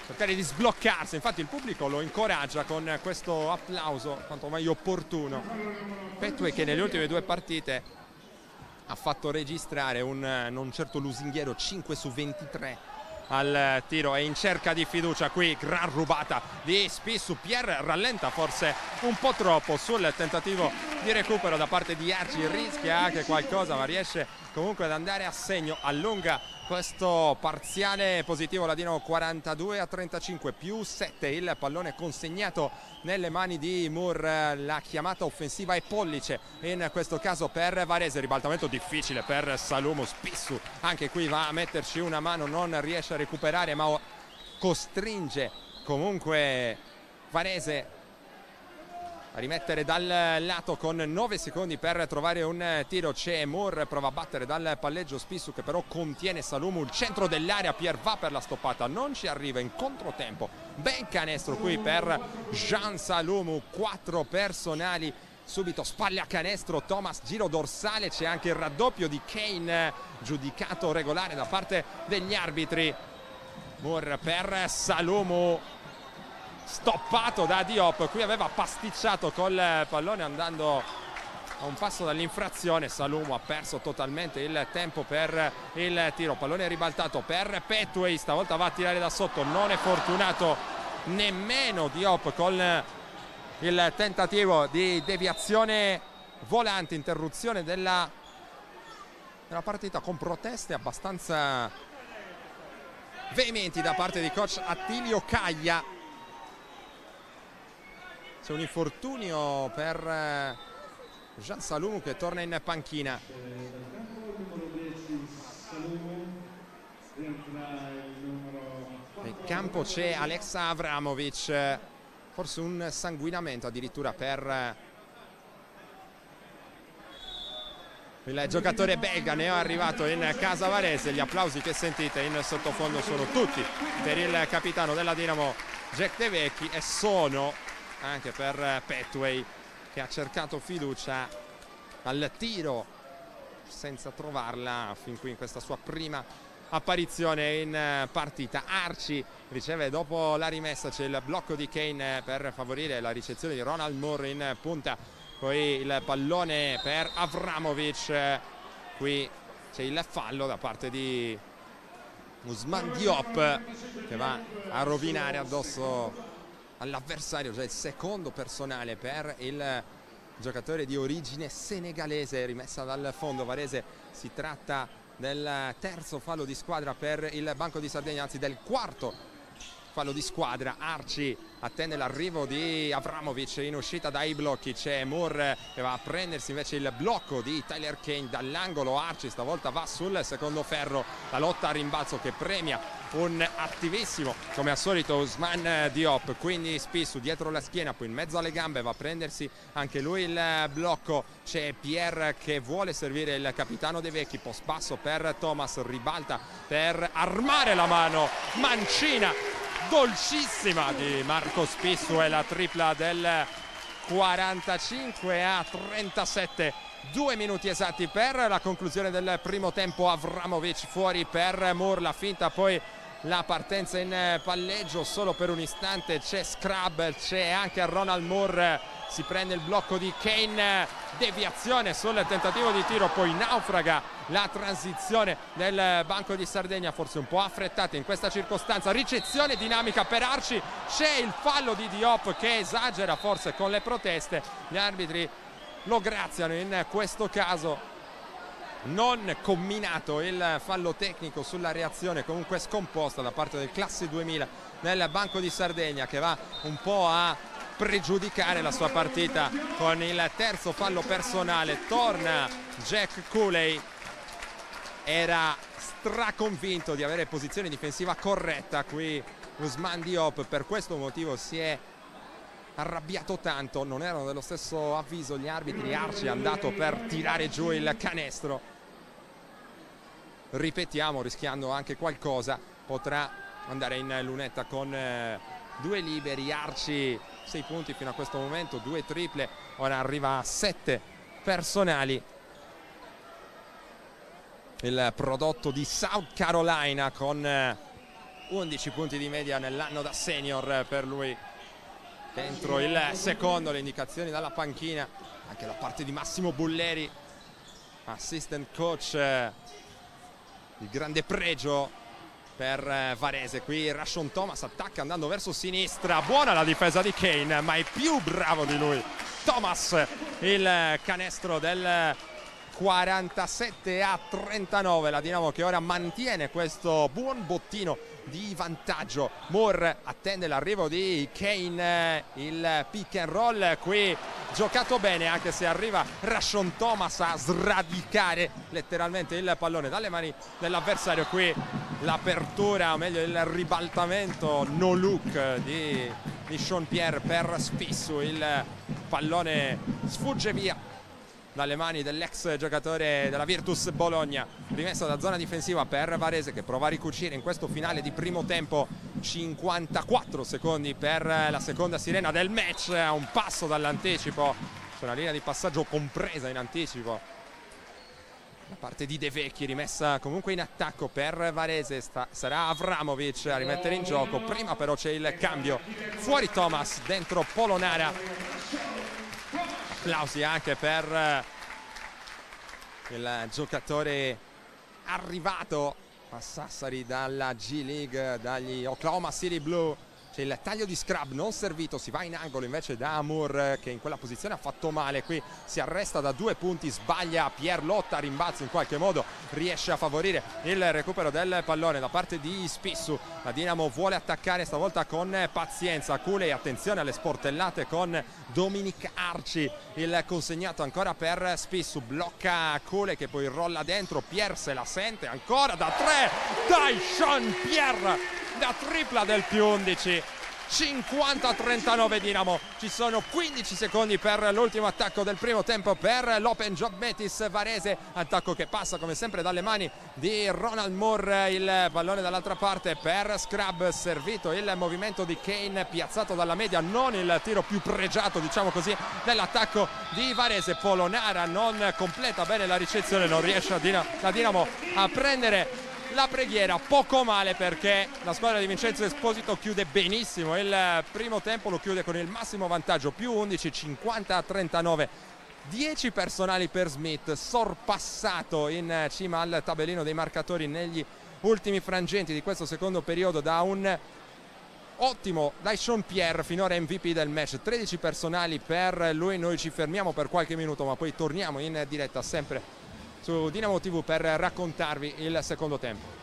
cercare di sbloccarsi, infatti il pubblico lo incoraggia con questo applauso quanto mai opportuno. Petway che nelle ultime due partite ha fatto registrare un non certo lusinghiero cinque su ventitré al tiro, è in cerca di fiducia qui, gran rubata di Spissu, Pierre rallenta forse un po' troppo sul tentativo di recupero da parte di Arci, rischia anche qualcosa ma riesce comunque ad andare a segno, allunga questo parziale positivo la Dinamo quarantadue a trentacinque più sette, il pallone consegnato nelle mani di Moore, la chiamata offensiva è pollice in questo caso per Varese, ribaltamento difficile per Salumu, Spissu anche qui va a metterci una mano, non riesce a recuperare ma costringe comunque Varese a rimettere dal lato con nove secondi per trovare un tiro. C'è Moore, prova a battere dal palleggio Spissu che però contiene Salumu, il centro dell'area, Pierre va per la stoppata, non ci arriva in controtempo, ben canestro qui per Jean Salumu, quattro personali subito, spalle a canestro Thomas, giro dorsale, c'è anche il raddoppio di Kane giudicato regolare da parte degli arbitri. Moore per Salumu, stoppato da Diop, qui aveva pasticciato col pallone andando a un passo dall'infrazione. Salumu ha perso totalmente il tempo per il tiro, pallone ribaltato per Petway, stavolta va a tirare da sotto, non è fortunato nemmeno Diop con il tentativo di deviazione volante, interruzione della, della partita con proteste abbastanza veementi da parte di coach Attilio Caglia. C'è un infortunio per Jean Salumu che torna in panchina. Nel campo c'è Alexa Avramovic, forse un sanguinamento addirittura per il giocatore belga, ne è arrivato in casa Varese. Gli applausi che sentite in sottofondo sono tutti per il capitano della Dinamo Jack De Vecchi e sono anche per Petway che ha cercato fiducia al tiro senza trovarla fin qui in questa sua prima apparizione in partita. Arci riceve dopo la rimessa, c'è il blocco di Kane per favorire la ricezione di Ronald Moore in punta, poi il pallone per Avramovic, qui c'è il fallo da parte di Ousmane Diop che va a rovinare addosso all'avversario, già il secondo personale per il giocatore di origine senegalese, rimessa dal fondo. Varese, si tratta del terzo fallo di squadra per il Banco di Sardegna, anzi del quarto fallo di squadra. Arci attende l'arrivo di Avramovic in uscita dai blocchi, c'è Moore che va a prendersi invece il blocco di Tyler Kane dall'angolo. Arci stavolta va sul secondo ferro, la lotta a rimbalzo che premia un attivissimo come al solito Ousmane Diop, quindi Spissu dietro la schiena, poi in mezzo alle gambe va a prendersi anche lui il blocco. C'è Pierre che vuole servire il capitano De Vecchi, post basso per Thomas, ribalta per armare la mano, mancina dolcissima di Marco Spissu e la tripla del quarantacinque a trentasette, due minuti esatti per la conclusione del primo tempo. Avramovic fuori per Moore, la finta, poi la partenza in palleggio solo per un istante, c'è Scrub, c'è anche Ronald Moore, si prende il blocco di Kane, deviazione sul tentativo di tiro, poi naufraga la transizione del Banco di Sardegna, forse un po' affrettata in questa circostanza. Ricezione dinamica per Arci, c'è il fallo di Diop che esagera forse con le proteste, gli arbitri lo graziano in questo caso, non comminato il fallo tecnico sulla reazione comunque scomposta da parte del classe duemila nel Banco di Sardegna, che va un po' a pregiudicare la sua partita con il terzo fallo personale. Torna Jack Cooley, era straconvinto di avere posizione difensiva corretta qui Ousmane Diop, per questo motivo si è arrabbiato tanto, non erano dello stesso avviso gli arbitri. Arci è andato per tirare giù il canestro, ripetiamo, rischiando anche qualcosa, potrà andare in lunetta con eh, due liberi. Arci sei punti fino a questo momento, due triple, ora arriva a sette personali. Il prodotto di South Carolina con eh, undici punti di media nell'anno da senior per lui. Dentro il secondo, le indicazioni dalla panchina anche da parte di Massimo Bulleri, assistant coach di grande pregio per Varese. Qui Rashon Thomas attacca andando verso sinistra, buona la difesa di Kane, ma è più bravo di lui Thomas. Il canestro del quarantasette a trentanove, la Dinamo che ora mantiene questo buon bottino di vantaggio. Moore attende l'arrivo di Kane, il pick and roll qui giocato bene, anche se arriva Rashon Thomas a sradicare letteralmente il pallone dalle mani dell'avversario. Qui l'apertura, o meglio il ribaltamento no look di, di Sean Pierre per Spissu, il pallone sfugge via dalle mani dell'ex giocatore della Virtus Bologna. Rimessa da zona difensiva per Varese, che prova a ricucire in questo finale di primo tempo. Cinquantaquattro secondi per la seconda sirena del match, a un passo dall'anticipo, c'è una linea di passaggio compresa in anticipo da parte di De Vecchi. Rimessa comunque in attacco per Varese, sta, sarà Avramovic a rimettere in gioco. Prima però c'è il cambio, fuori Thomas, dentro Polonara. Applausi anche per il giocatore arrivato a Sassari dalla G League, dagli Oklahoma City Blue. C'è il taglio di Scrub non servito, si va in angolo invece da Amour, che in quella posizione ha fatto male. Qui si arresta da due punti, sbaglia Pierre Lotta, rimbalzo in qualche modo, riesce a favorire il recupero del pallone da parte di Spissu. La Dinamo vuole attaccare stavolta con pazienza. Cooley, attenzione alle sportellate con Dominic Arci, il consegnato ancora per Spissu, blocca Cooley che poi rolla dentro, Pierre se la sente ancora da tre, dai Sean Pierre, da tripla del più undici. cinquanta a trentanove Dinamo, ci sono quindici secondi per l'ultimo attacco del primo tempo per l'Open Job Metis Varese. Attacco che passa come sempre dalle mani di Ronald Moore, il pallone dall'altra parte per Scrub, servito il movimento di Kane, piazzato dalla media, non il tiro più pregiato diciamo così dell'attacco di Varese. Polonara non completa bene la ricezione, non riesce a Dinamo, la Dinamo a prendere la preghiera, poco male, perché la squadra di Vincenzo Esposito chiude benissimo il primo tempo, lo chiude con il massimo vantaggio, più undici, cinquanta a trentanove. dieci personali per Smith, sorpassato in cima al tabellino dei marcatori negli ultimi frangenti di questo secondo periodo da un ottimo dai Sean Pierre, finora M V P del match. Tredici personali per lui. Noi ci fermiamo per qualche minuto, ma poi torniamo in diretta sempre su Dinamo tivù per raccontarvi il secondo tempo.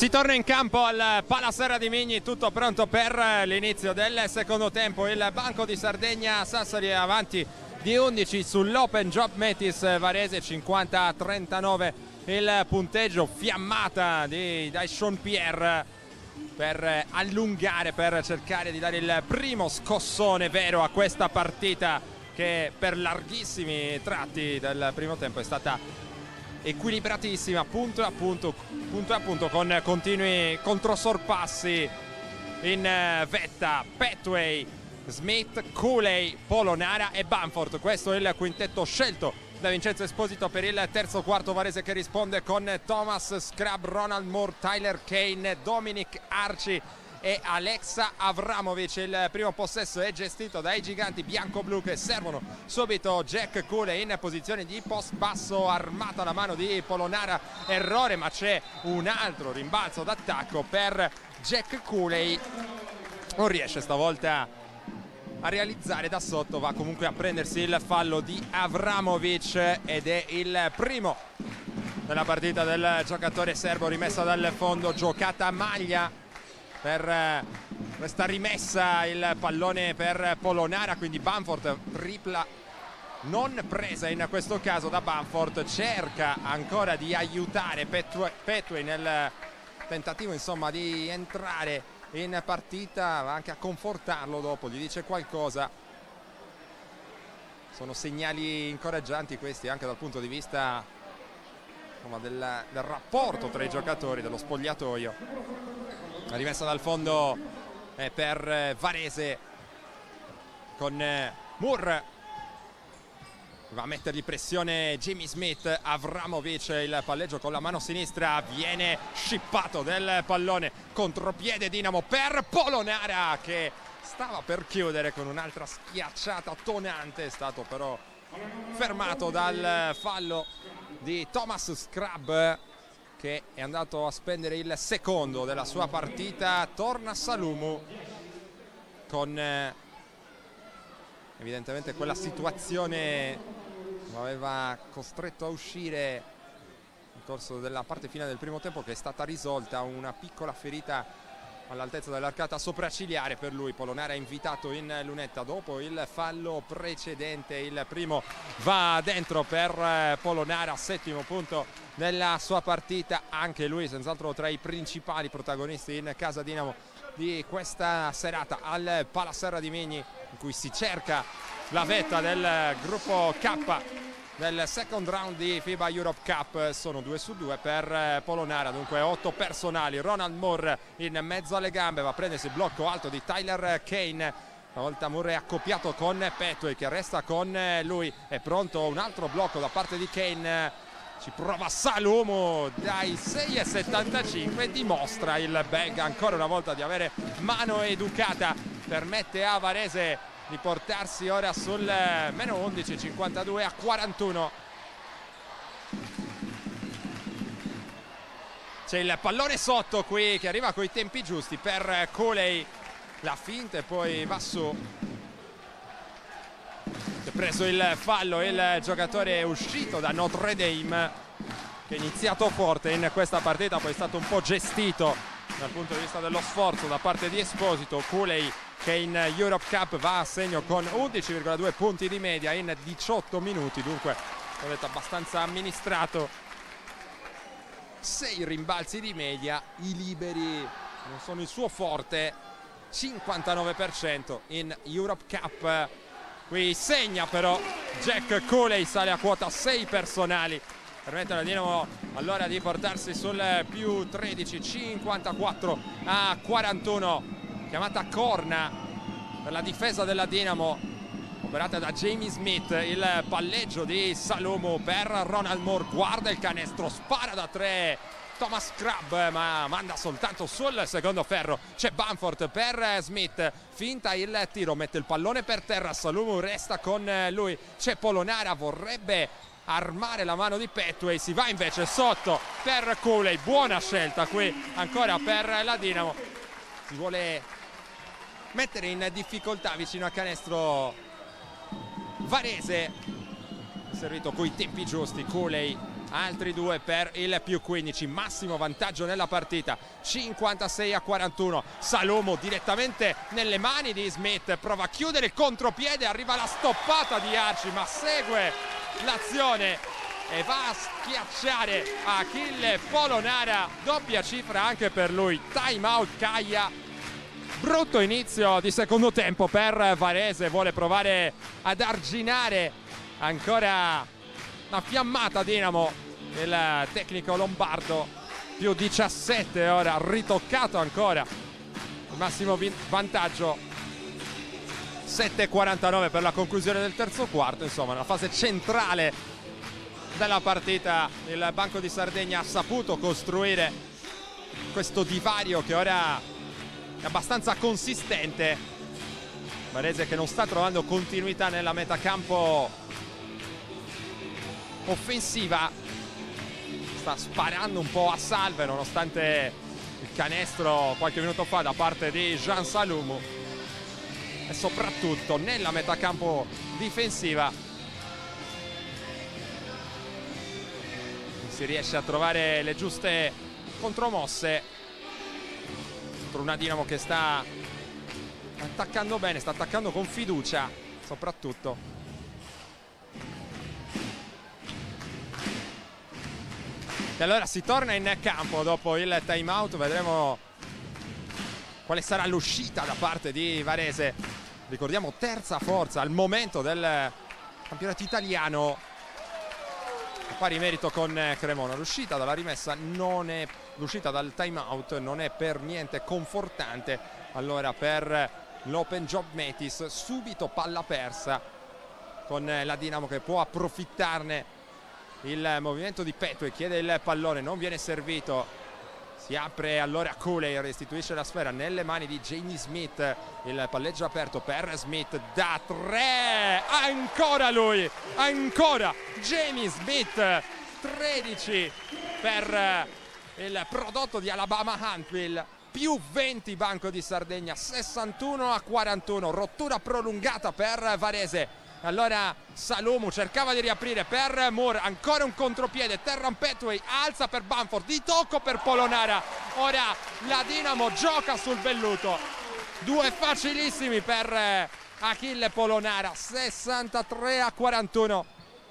Si torna in campo al Palaserra di Migni, tutto pronto per l'inizio del secondo tempo. Il Banco di Sardegna Sassari è avanti di undici sull'Open Job Metis Varese, cinquanta a trentanove il punteggio. Fiammata di Daishon Pierre per allungare, per cercare di dare il primo scossone vero a questa partita che per larghissimi tratti del primo tempo è stata equilibratissima, punto a punto, punto a punto, con continui controsorpassi in vetta. Petway, Smith, Cooley, Polonara e Bamford. Questo è il quintetto scelto da Vincenzo Esposito per il terzo quarto varese, che risponde con Thomas Scrub, Ronald Moore, Tyler Kane, Dominic Arci e Alexa Avramovic. Il primo possesso è gestito dai giganti bianco-blu, che servono subito Jack Cooley in posizione di post basso, armata la mano di Polonara, errore, ma c'è un altro rimbalzo d'attacco per Jack Cooley. Non riesce stavolta a realizzare da sotto, va comunque a prendersi il fallo di Avramovic ed è il primo della partita del giocatore serbo. Rimessa dal fondo, giocata a maglia per questa rimessa, il pallone per Polonara, quindi Bamford, tripla non presa in questo caso da Bamford. Cerca ancora di aiutare Petway nel tentativo insomma di entrare in partita, va anche a confortarlo dopo, gli dice qualcosa. Sono segnali incoraggianti questi anche dal punto di vista insomma, del, del rapporto tra i giocatori, dello spogliatoio. La rimessa dal fondo è per Varese con Moore, va a mettergli pressione Jimmy Smith. Avramovic, il palleggio con la mano sinistra, viene scippato del pallone, contropiede Dinamo per Polonara, che stava per chiudere con un'altra schiacciata tonante, è stato però fermato dal fallo di Thomas Scrub, che è andato a spendere il secondo della sua partita. Torna Salumu con eh, evidentemente quella situazione lo aveva costretto a uscire nel corso della parte finale del primo tempo, che è stata risolta. Una piccola ferita all'altezza dell'arcata sopraccigliare per lui. Polonara è invitato in lunetta dopo il fallo precedente. Il primo va dentro per Polonara, settimo punto nella sua partita, anche lui senz'altro tra i principali protagonisti in casa Dinamo di questa serata al Palaserra di Migni, in cui si cerca la vetta del gruppo K del second round di FIBA Europe Cup. Sono due su due per Polonara, dunque otto personali. Ronald Moore in mezzo alle gambe, va a prendersi il blocco alto di Tyler Kane. Stavolta Moore è accoppiato con Petway, che resta con lui. È pronto un altro blocco da parte di Kane. Ci prova Salumu dai sei e settantacinque, dimostra il belga ancora una volta di avere mano educata, permette a Varese di portarsi ora sul meno undici, cinquantadue a quarantuno. C'è il pallone sotto qui che arriva coi tempi giusti per Cooley, la finta e poi va su. Si è preso il fallo il giocatore uscito da Notre Dame, che è iniziato forte in questa partita, poi è stato un po' gestito dal punto di vista dello sforzo da parte di Esposito. Cooley, che in Europe Cup va a segno con undici virgola due punti di media in diciotto minuti, dunque ho detto abbastanza amministrato. Sei rimbalzi di media, i liberi non sono il suo forte, cinquantanove per cento in Europe Cup. Qui segna però Jack Cooley, sale a quota sei personali, permette alla Dinamo allora di portarsi sul più tredici, cinquantaquattro a quarantuno. Chiamata corna per la difesa della Dinamo, operata da Jamie Smith. Il palleggio di Salumu per Ronald Moore, guarda il canestro, spara da tre Thomas Scrub, ma manda soltanto sul secondo ferro. C'è Bamford per Smith, finta il tiro, mette il pallone per terra, Salumu resta con lui. C'è Polonara, vorrebbe armare la mano di Petway, si va invece sotto per Cooley. Buona scelta qui ancora per la Dinamo, si vuole mettere in difficoltà vicino al canestro Varese. Servito coi tempi giusti Cooley altri due per il più quindici, massimo vantaggio nella partita, cinquantasei a quarantuno. Salomo direttamente nelle mani di Smith, prova a chiudere il contropiede, arriva la stoppata di Arci, ma segue l'azione e va a schiacciare Achille Polonara, doppia cifra anche per lui. Time out Caia. Brutto inizio di secondo tempo per Varese, vuole provare ad arginare ancora una fiammata Dinamo, il tecnico lombardo. Più diciassette ora, ritoccato ancora il massimo vantaggio, sette e quarantanove per la conclusione del terzo quarto. Insomma, nella fase centrale della partita il Banco di Sardegna ha saputo costruire questo divario che ora è abbastanza consistente. Varese che non sta trovando continuità nella metacampo offensiva, sta sparando un po' a salve nonostante il canestro qualche minuto fa da parte di Jean Salomo, e soprattutto nella metacampo difensiva si riesce a trovare le giuste contromosse contro una Dinamo che sta attaccando bene, sta attaccando con fiducia soprattutto. E allora si torna in campo dopo il time out, vedremo quale sarà l'uscita da parte di Varese. Ricordiamo terza forza al momento del campionato italiano, a pari merito con Cremona. L'uscita dalla rimessa non è, l'uscita dal time out non è per niente confortante allora per l'Open Job Metis. Subito palla persa con la Dinamo che può approfittarne. Il movimento di Petway, chiede il pallone, non viene servito, si apre allora Cooley, restituisce la sfera nelle mani di Jamie Smith, il palleggio aperto per Smith da tre, ancora lui, ancora Jamie Smith, tredici per il prodotto di Alabama Huntsville, più venti Banco di Sardegna, sessantuno a quarantuno, rottura prolungata per Varese. Allora Salomo cercava di riaprire per Moore, ancora un contropiede, Terran Petway alza per Bamford, di tocco per Polonara. Ora la Dinamo gioca sul velluto, due facilissimi per Achille Polonara, sessantatré a quarantuno.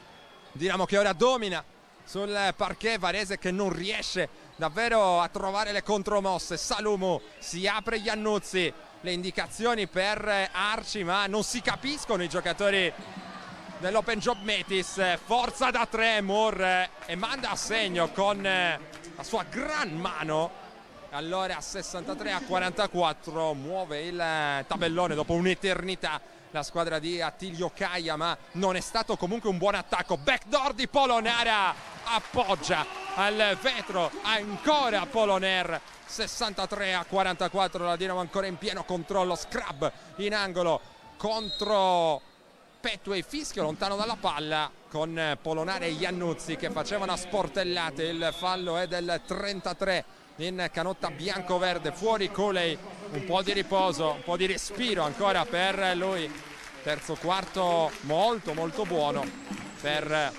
Dinamo che ora domina sul parquet, Varese che non riesce davvero a trovare le contromosse. Salomo, si apre Iannuzzi, le indicazioni per Arci, ma non si capiscono i giocatori dell'Open Job Metis. Forza da tre Moore e manda a segno con la sua gran mano. Allora sessantatré a quarantaquattro, muove il tabellone dopo un'eternità la squadra di Attilio Caia, ma non è stato comunque un buon attacco. Backdoor di Polonara, appoggia al vetro ancora Poloner. Sessantatré a quarantaquattro, la Dinamo ancora in pieno controllo. Scrub in angolo contro Petway, fischio lontano dalla palla con Polonara e Iannuzzi che facevano a sportellate. Il fallo è del trentatré in canotta bianco-verde, fuori Cooley, un po' di riposo, un po' di respiro ancora per lui. Terzo quarto molto molto buono per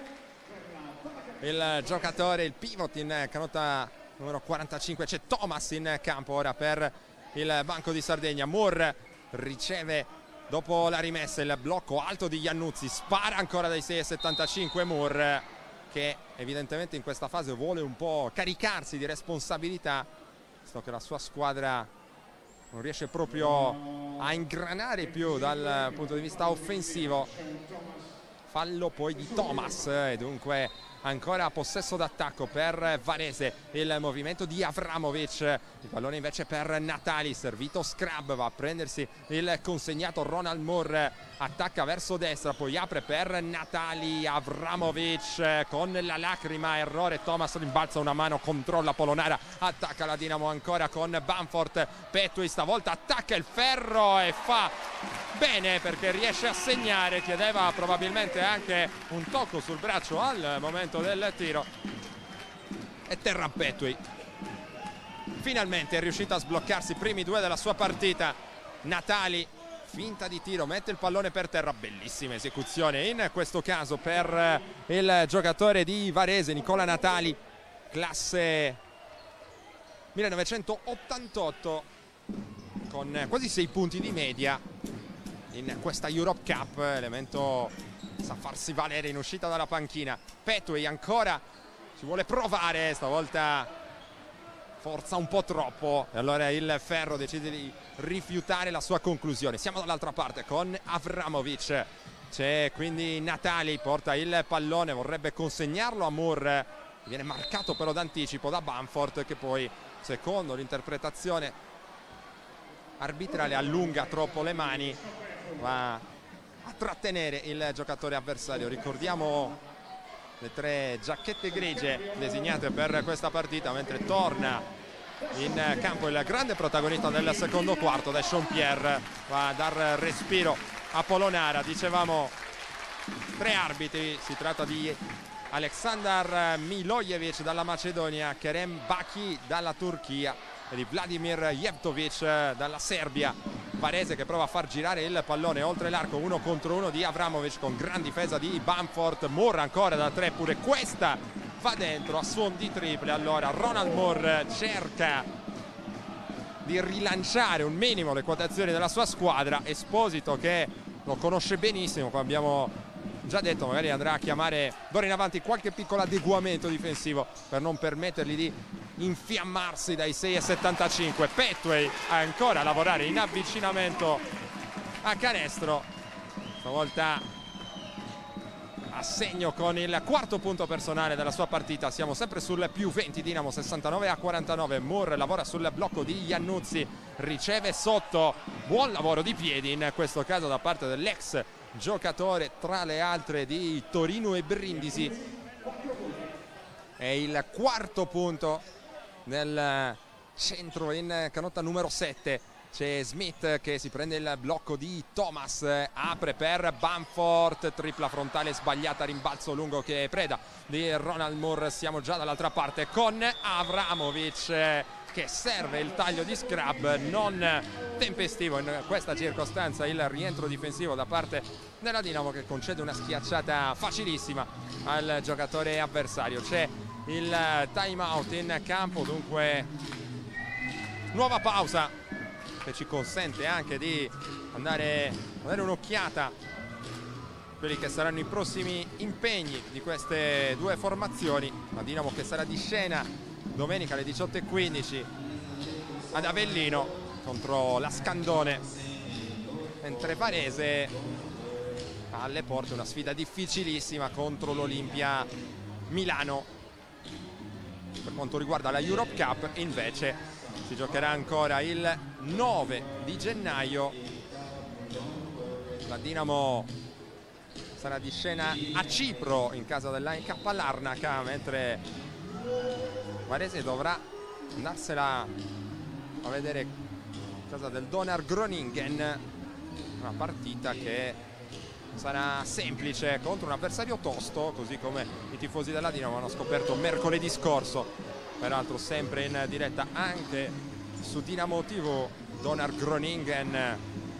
il giocatore, il pivot in canotta numero quarantacinque. C'è Thomas in campo ora per il Banco di Sardegna. Moore riceve dopo la rimessa il blocco alto di Iannuzzi, spara ancora dai sei e settantacinque Moore, che evidentemente in questa fase vuole un po' caricarsi di responsabilità, visto che la sua squadra non riesce proprio a ingranare più dal punto di vista offensivo. Fallo poi di Thomas e dunque ancora possesso d'attacco per Varese. Il movimento di Avramovic, il pallone invece per Natali, servito Scrub, va a prendersi il consegnato Ronald Moore, attacca verso destra, poi apre per Natali. Avramovic con la lacrima, errore, Thomas rimbalza una mano, controlla Polonara, attacca la Dinamo ancora con Bamford. Petway stavolta attacca il ferro e fa bene perché riesce a segnare, chiedeva probabilmente anche un tocco sul braccio al momento del tiro. E Terran Petway finalmente è riuscito a sbloccarsi i primi due della sua partita. Natali finta di tiro, mette il pallone per terra, bellissima esecuzione in questo caso per il giocatore di Varese, Nicola Natali, classe millenovecentottantotto, con quasi sei punti di media in questa Europe Cup. Elemento sa farsi valere in uscita dalla panchina. Petway ancora ci vuole provare, stavolta forza un po' troppo e allora il Ferro decide di rifiutare la sua conclusione. Siamo dall'altra parte con Avramovic, c'è quindi Natali, porta il pallone, vorrebbe consegnarlo a Moore, viene marcato però d'anticipo da Bamford, che poi secondo l'interpretazione arbitrale allunga troppo le mani, va a trattenere il giocatore avversario. Ricordiamo le tre giacchette grigie designate per questa partita, mentre torna in campo il grande protagonista del secondo quarto, Deschamps Pierre, va a dar respiro a Polonara. Dicevamo tre arbitri, si tratta di Aleksandar Milojevic dalla Macedonia, Kerem Baki dalla Turchia e di Vladimir Jevtovic dalla Serbia. Varese che prova a far girare il pallone oltre l'arco, uno contro uno di Avramovic con gran difesa di Bamford. Moore ancora da tre, pure questa va dentro a suon di triple. Allora Ronald Moore cerca di rilanciare un minimo le quotazioni della sua squadra. Esposito, che lo conosce benissimo, come abbiamo già detto, magari andrà a chiamare d'ora in avanti qualche piccolo adeguamento difensivo per non permettergli di infiammarsi dai sei e settantacinque. Petway ancora a lavorare in avvicinamento a canestro, stavolta a segno con il quarto punto personale della sua partita. Siamo sempre sul più venti, Dinamo sessantanove a quarantanove. Moore lavora sul blocco di Iannuzzi, riceve sotto, buon lavoro di piedi in questo caso da parte dell'ex giocatore tra le altre di Torino e Brindisi. È il quarto punto nel centro in canotta numero sette. C'è Smith che si prende il blocco di Thomas, apre per Bamford, tripla frontale sbagliata, rimbalzo lungo che preda di Ronald Moore. Siamo già dall'altra parte con Avramovic che serve il taglio di scrub, non tempestivo in questa circostanza il rientro difensivo da parte della Dinamo, che concede una schiacciata facilissima al giocatore avversario. C'è il time out in campo, dunque nuova pausa che ci consente anche di andare a dare un'occhiata a quelli che saranno i prossimi impegni di queste due formazioni. La Dinamo che sarà di scena domenica alle diciotto e quindici ad Avellino contro la Scandone, mentre Varese ha alle porte una sfida difficilissima contro l'Olimpia Milano. Per quanto riguarda la Europe Cup invece si giocherà ancora il nove di gennaio. La Dinamo sarà di scena a Cipro in casa dell'A N K Larnaca, mentre Varese dovrà andarsela a vedere in casa del Donar Groningen, una partita che sarà semplice contro un avversario tosto, così come i tifosi della Dinamo hanno scoperto mercoledì scorso, peraltro sempre in diretta anche su Dinamo tivù. Donar Groningen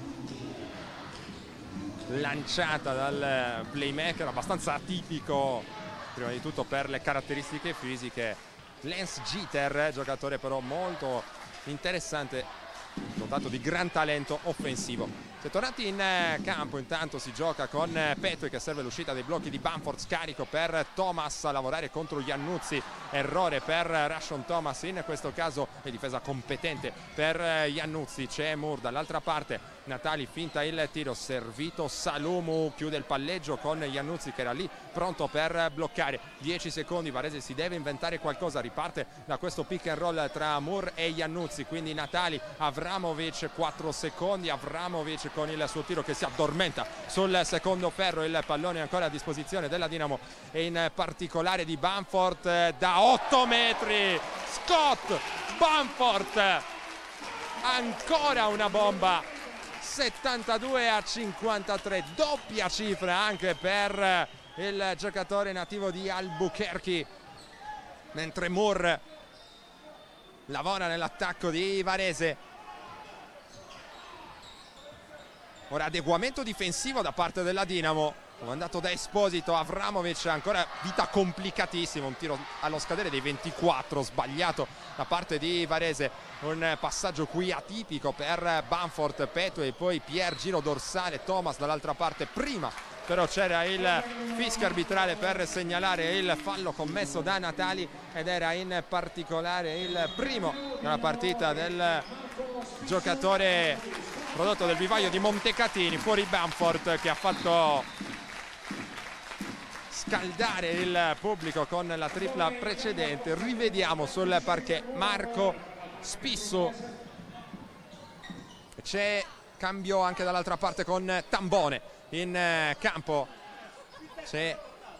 lanciata dal playmaker abbastanza atipico, prima di tutto per le caratteristiche fisiche, Lance Jeter, giocatore però molto interessante, dotato di gran talento offensivo. Si è tornati in campo, intanto si gioca con Petway che serve l'uscita dei blocchi di Bamford, scarico per Thomas a lavorare contro Iannuzzi, errore per Rashon Thomas, in questo caso è difesa competente per Iannuzzi. C'è Moore dall'altra parte, Natali finta il tiro, servito Salumu, chiude il palleggio con Iannuzzi che era lì pronto per bloccare. Dieci secondi, Varese si deve inventare qualcosa, riparte da questo pick and roll tra Moore e Iannuzzi, quindi Natali, Avramovic, quattro secondi, Avramovic con il suo tiro che si addormenta sul secondo ferro. Il pallone ancora a disposizione della Dinamo e in particolare di Bamford da otto metri. Scott Bamford, ancora una bomba, settantadue a cinquantatré, doppia cifra anche per il giocatore nativo di Albuquerque, mentre Moore lavora nell'attacco di Varese. Ora adeguamento difensivo da parte della Dinamo, comandato da Esposito. Avramovic, ancora vita complicatissima, un tiro allo scadere dei ventiquattro sbagliato da parte di Varese, un passaggio qui atipico per Bamford, Petue e poi Pierre, giro dorsale, Thomas dall'altra parte. Prima però c'era il fischio arbitrale per segnalare il fallo commesso da Natali, ed era in particolare il primo della partita del giocatore prodotto del vivaio di Montecatini. Fuori Bamford, che ha fatto scaldare il pubblico con la tripla precedente. Rivediamo sul parquet Marco Spissu. C'è cambio anche dall'altra parte con Tambone in campo. C'è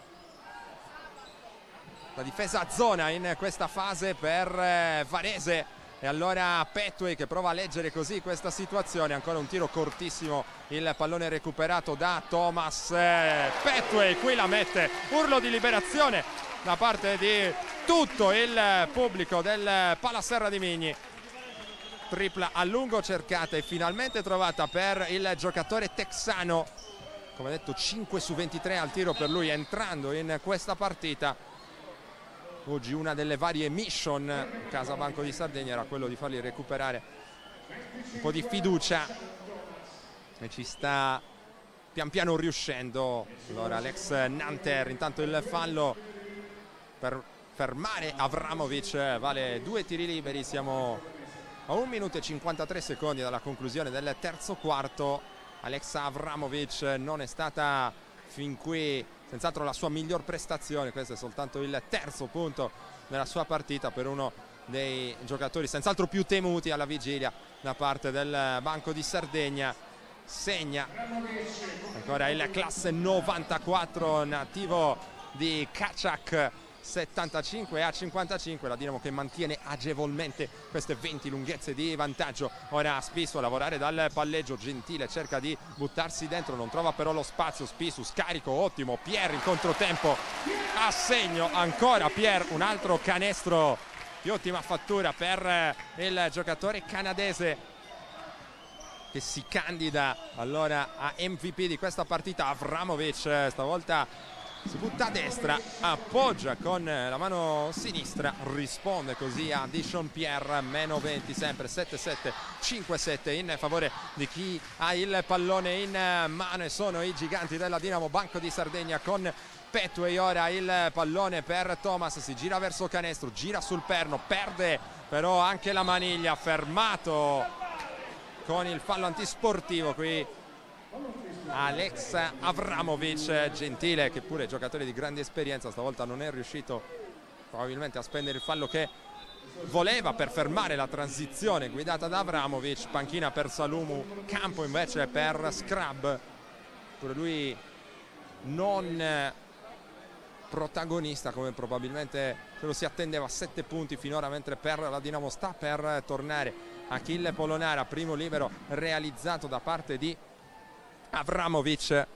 la difesa a zona in questa fase per Varese, e allora Petue che prova a leggere così questa situazione. Ancora un tiro cortissimo, il pallone recuperato da Thomas. Petue qui la mette, urlo di liberazione da parte di tutto il pubblico del Palaserra di Migni. Tripla a lungo cercata e finalmente trovata per il giocatore texano. Come detto, cinque su ventitré al tiro per lui entrando in questa partita. Oggi una delle varie mission in casa Banco di Sardegna era quello di fargli recuperare un po' di fiducia, e ci sta pian piano riuscendo. Allora l'ex Nanterre, intanto il fallo per fermare Avramovic, vale due tiri liberi. Siamo a un minuto e cinquantatré secondi dalla conclusione del terzo quarto. Alexa Avramovic non è stata fin qui senz'altro la sua miglior prestazione, questo è soltanto il terzo punto nella sua partita per uno dei giocatori senz'altro più temuti alla vigilia da parte del Banco di Sardegna. Segna ancora il classe novantaquattro nativo di Kachak, settantacinque a cinquantacinque, la Dinamo che mantiene agevolmente queste venti lunghezze di vantaggio. Ora Spissu a lavorare dal palleggio, Gentile cerca di buttarsi dentro, non trova però lo spazio. Spissu, scarico ottimo, Pierre in controtempo a segno, ancora Pierre, un altro canestro di ottima fattura per il giocatore canadese che si candida allora a M V P di questa partita. Avramovic stavolta si butta a destra, appoggia con la mano sinistra, risponde così a Dishon Pierre. Meno venti sempre, sette sette, cinque sette in favore di chi ha il pallone in mano, e sono i giganti della Dinamo Banco di Sardegna con Petue. Ora il pallone per Thomas, si gira verso canestro, gira sul perno, perde però anche la maniglia, fermato con il fallo antisportivo qui Alexa Avramovic. Gentile, che pure è giocatore di grande esperienza, stavolta non è riuscito probabilmente a spendere il fallo che voleva per fermare la transizione guidata da Avramovic. Panchina per Salumu, campo invece per Scrub, pure lui non protagonista come probabilmente se lo si attendeva. Sette punti finora, mentre per la Dinamo sta per tornare Achille Polonara, primo libero realizzato da parte di Avramovic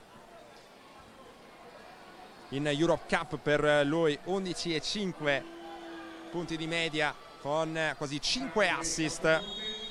in Europe Cup per lui. Undici e cinque punti di media con quasi cinque assist.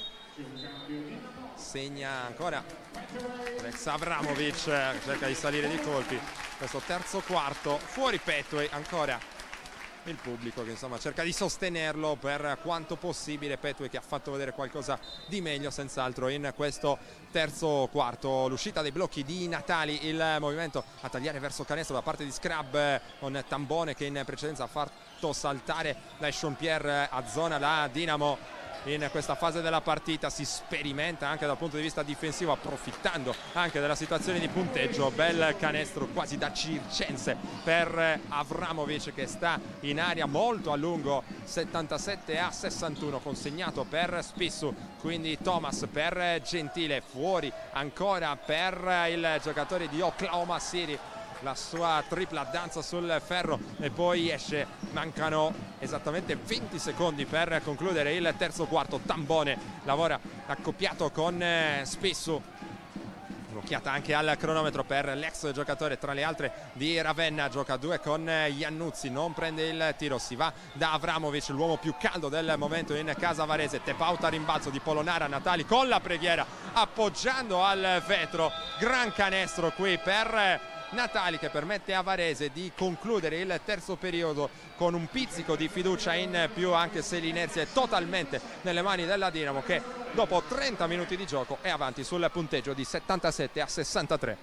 Segna ancora Alex Avramovic, cerca di salire di colpi questo terzo quarto. Fuori Petue, ancora il pubblico che insomma cerca di sostenerlo per quanto possibile. Petue che ha fatto vedere qualcosa di meglio senz'altro in questo terzo quarto. L'uscita dei blocchi di Natali, il movimento a tagliare verso canestro da parte di Scrub con Tambone che in precedenza ha fatto saltare da Pierre a zona la Dinamo. In questa fase della partita si sperimenta anche dal punto di vista difensivo, approfittando anche della situazione di punteggio. Bel canestro quasi da circense per Avramovic che sta in aria molto a lungo, settantasette a sessantuno, consegnato per Spissu. Quindi Thomas per Gentile, fuori ancora per il giocatore di Oklahoma City, la sua tripla danza sul ferro e poi esce. Mancano esattamente venti secondi per concludere il terzo quarto. Tambone lavora accoppiato con Spissu, lo un'occhiata anche al cronometro per l'ex giocatore tra le altre di Ravenna, gioca a due con Iannuzzi, non prende il tiro, si va da Avramovic, l'uomo più caldo del momento in casa varese. Tepauta a rimbalzo di Polonara, Natali con la preghiera appoggiando al vetro, gran canestro qui per Natali che permette a Varese di concludere il terzo periodo con un pizzico di fiducia in più, anche se l'inerzia è totalmente nelle mani della Dinamo, che dopo trenta minuti di gioco è avanti sul punteggio di settantasette a sessantatré.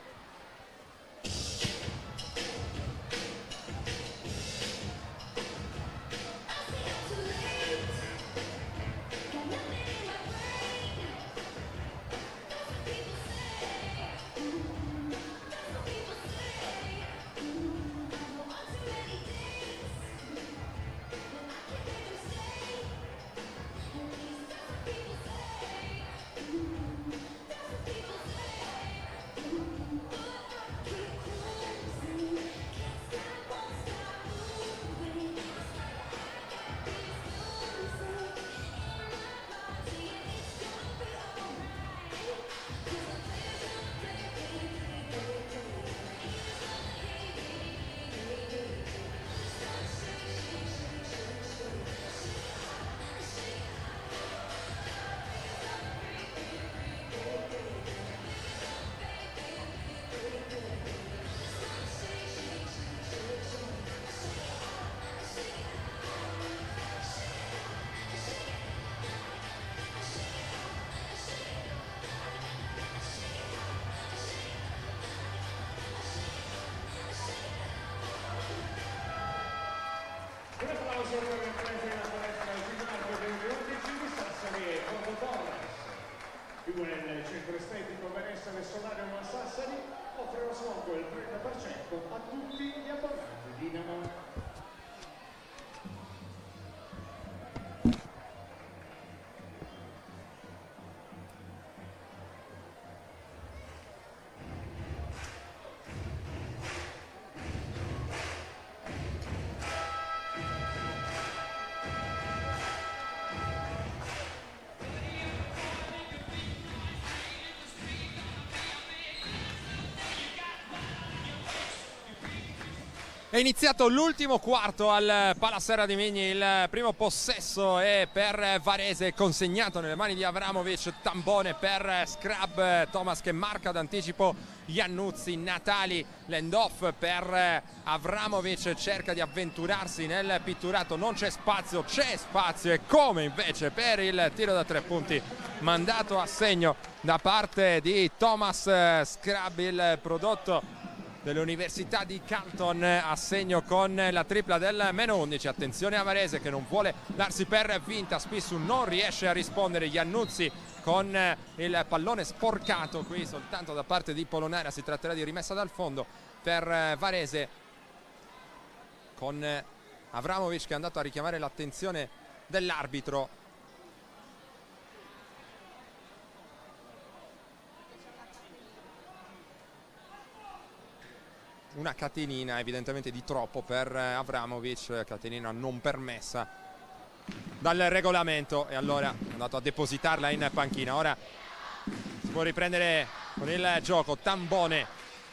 Un applauso per le imprese in palestra al Ginardo duemilaundici di Sassari e Porto Torres. Più nel centro estetico benessere Solarium a Sassari offre lo sconto del trenta per cento a tutti gli abbonati Dinamo. È iniziato l'ultimo quarto al Palaserra di Migni, il primo possesso è per Varese, consegnato nelle mani di Avramovic, tampone per Scrub, Thomas che marca d'anticipo Iannuzzi, Natali, l'end-off per Avramovic, cerca di avventurarsi nel pitturato, non c'è spazio, c'è spazio e come invece per il tiro da tre punti mandato a segno da parte di Thomas Scrub, il prodotto dell'Università di Canton, a segno con la tripla del meno undici. Attenzione a Varese che non vuole darsi per vinta, Spissu non riesce a rispondere, Iannuzzi con il pallone sporcato qui soltanto da parte di Polonara, si tratterà di rimessa dal fondo per Varese, con Avramovic che è andato a richiamare l'attenzione dell'arbitro. Una catenina evidentemente di troppo per Avramovic, catenina non permessa dal regolamento, e allora è andato a depositarla in panchina. Ora si può riprendere con il gioco. Tambone,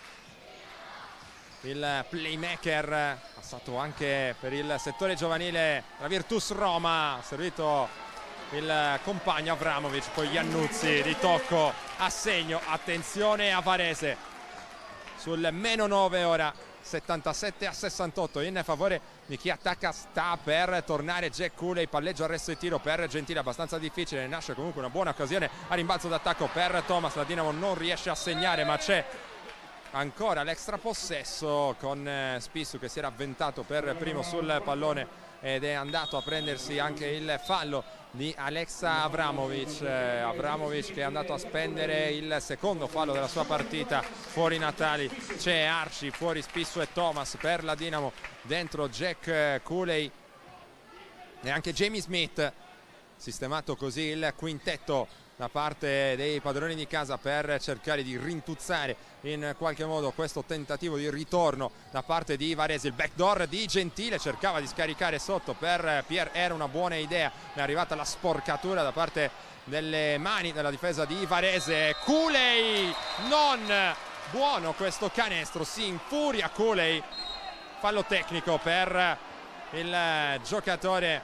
il playmaker, passato anche per il settore giovanile la Virtus Roma, servito il compagno Avramovic, poi Iannuzzi di tocco a segno. Attenzione a Varese sul meno nove ora, settantasette a sessantotto in favore di chi attacca. Sta per tornare Jack Cooley, palleggio, arresto e tiro per Gentile, abbastanza difficile, nasce comunque una buona occasione a rimbalzo d'attacco per Thomas, la Dinamo non riesce a segnare ma c'è ancora l'extra possesso con Spissu che si era avventato per primo sul pallone ed è andato a prendersi anche il fallo di Alexa Avramovic. eh, Avramovic che è andato a spendere il secondo fallo della sua partita. Fuori Natali, c'è Arci, fuori Spissu e Thomas per la Dinamo, dentro Jack Cooley e anche Jamie Smith. Sistemato così il quintetto da parte dei padroni di casa per cercare di rintuzzare in qualche modo questo tentativo di ritorno da parte di Varese. Il backdoor di Gentile, cercava di scaricare sotto per Pierre, era una buona idea, è arrivata la sporcatura da parte delle mani della difesa di Varese. Cooley, non buono questo canestro, si infuria Cooley, fallo tecnico per il giocatore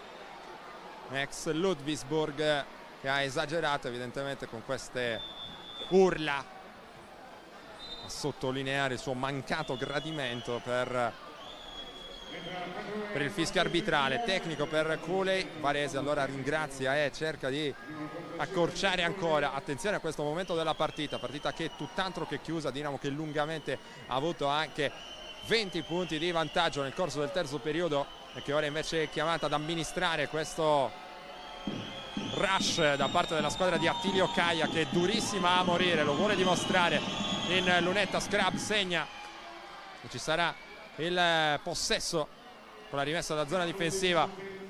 ex Ludwigsburg, che ha esagerato evidentemente con queste urla a sottolineare il suo mancato gradimento per, per il fischio arbitrale. Tecnico per Cooley. Varese allora ringrazia e cerca di accorciare ancora. Attenzione a questo momento della partita, partita che è tutt'altro che chiusa. Dinamo che lungamente ha avuto anche venti punti di vantaggio nel corso del terzo periodo e che ora invece è chiamata ad amministrare questo rush da parte della squadra di Attilio Caia, che è durissima a morire, lo vuole dimostrare in lunetta. Scrub segna e ci sarà il possesso con la rimessa da zona difensiva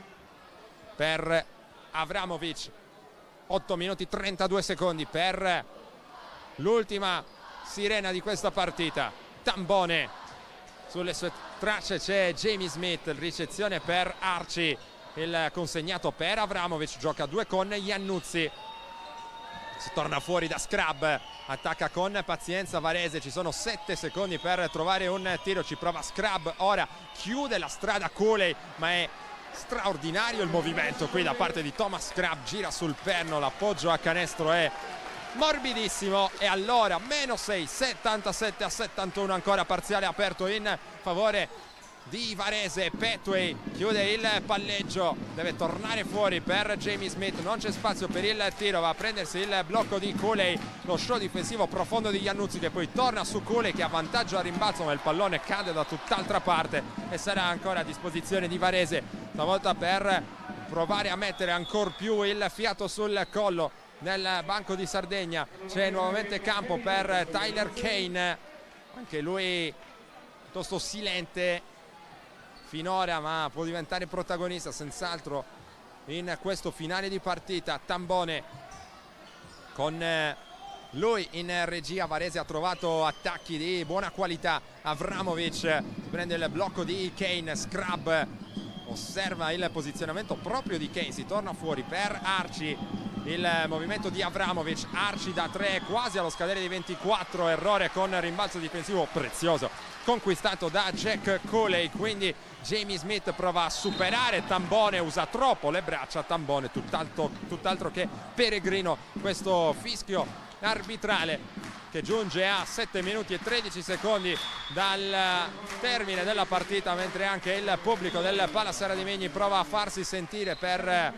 per Avramovic. Otto minuti trentadue secondi per l'ultima sirena di questa partita. Tambone, sulle sue tracce c'è Jamie Smith, ricezione per Arci, il consegnato per Avramovic, gioca a due con Iannuzzi, si torna fuori da Scrub, attacca con pazienza Varese, ci sono sette secondi per trovare un tiro, ci prova Scrub, ora chiude la strada Cooley, ma è straordinario il movimento qui da parte di Thomas Scrub, gira sul perno, l'appoggio a canestro è morbidissimo e allora meno sei, settantasette a settantuno, ancora parziale aperto in favore di Varese. Petway chiude il palleggio, deve tornare fuori per Jamie Smith, non c'è spazio per il tiro, va a prendersi il blocco di Cooley, lo show difensivo profondo di Iannuzzi che poi torna su Cooley che ha vantaggio al rimbalzo, ma il pallone cade da tutt'altra parte e sarà ancora a disposizione di Varese, stavolta per provare a mettere ancora più il fiato sul collo nel banco di Sardegna. C'è nuovamente campo per Tyler Kane, anche lui piuttosto silente finora, ma può diventare protagonista senz'altro in questo finale di partita. Tambone con lui in regia. Varese ha trovato attacchi di buona qualità. Avramovic prende il blocco di Kane, Scrub osserva il posizionamento proprio di Kane, si torna fuori per Arci, il movimento di Avramovic, Arci da tre quasi allo scadere di ventiquattro, errore con rimbalzo difensivo prezioso conquistato da Jack Cooley, quindi Jamie Smith prova a superare Tambone, usa troppo le braccia, Tambone tutt'altro, tutt'altro che peregrino questo fischio arbitrale che giunge a sette minuti e tredici secondi dal termine della partita, mentre anche il pubblico del Pala Serradimegni prova a farsi sentire per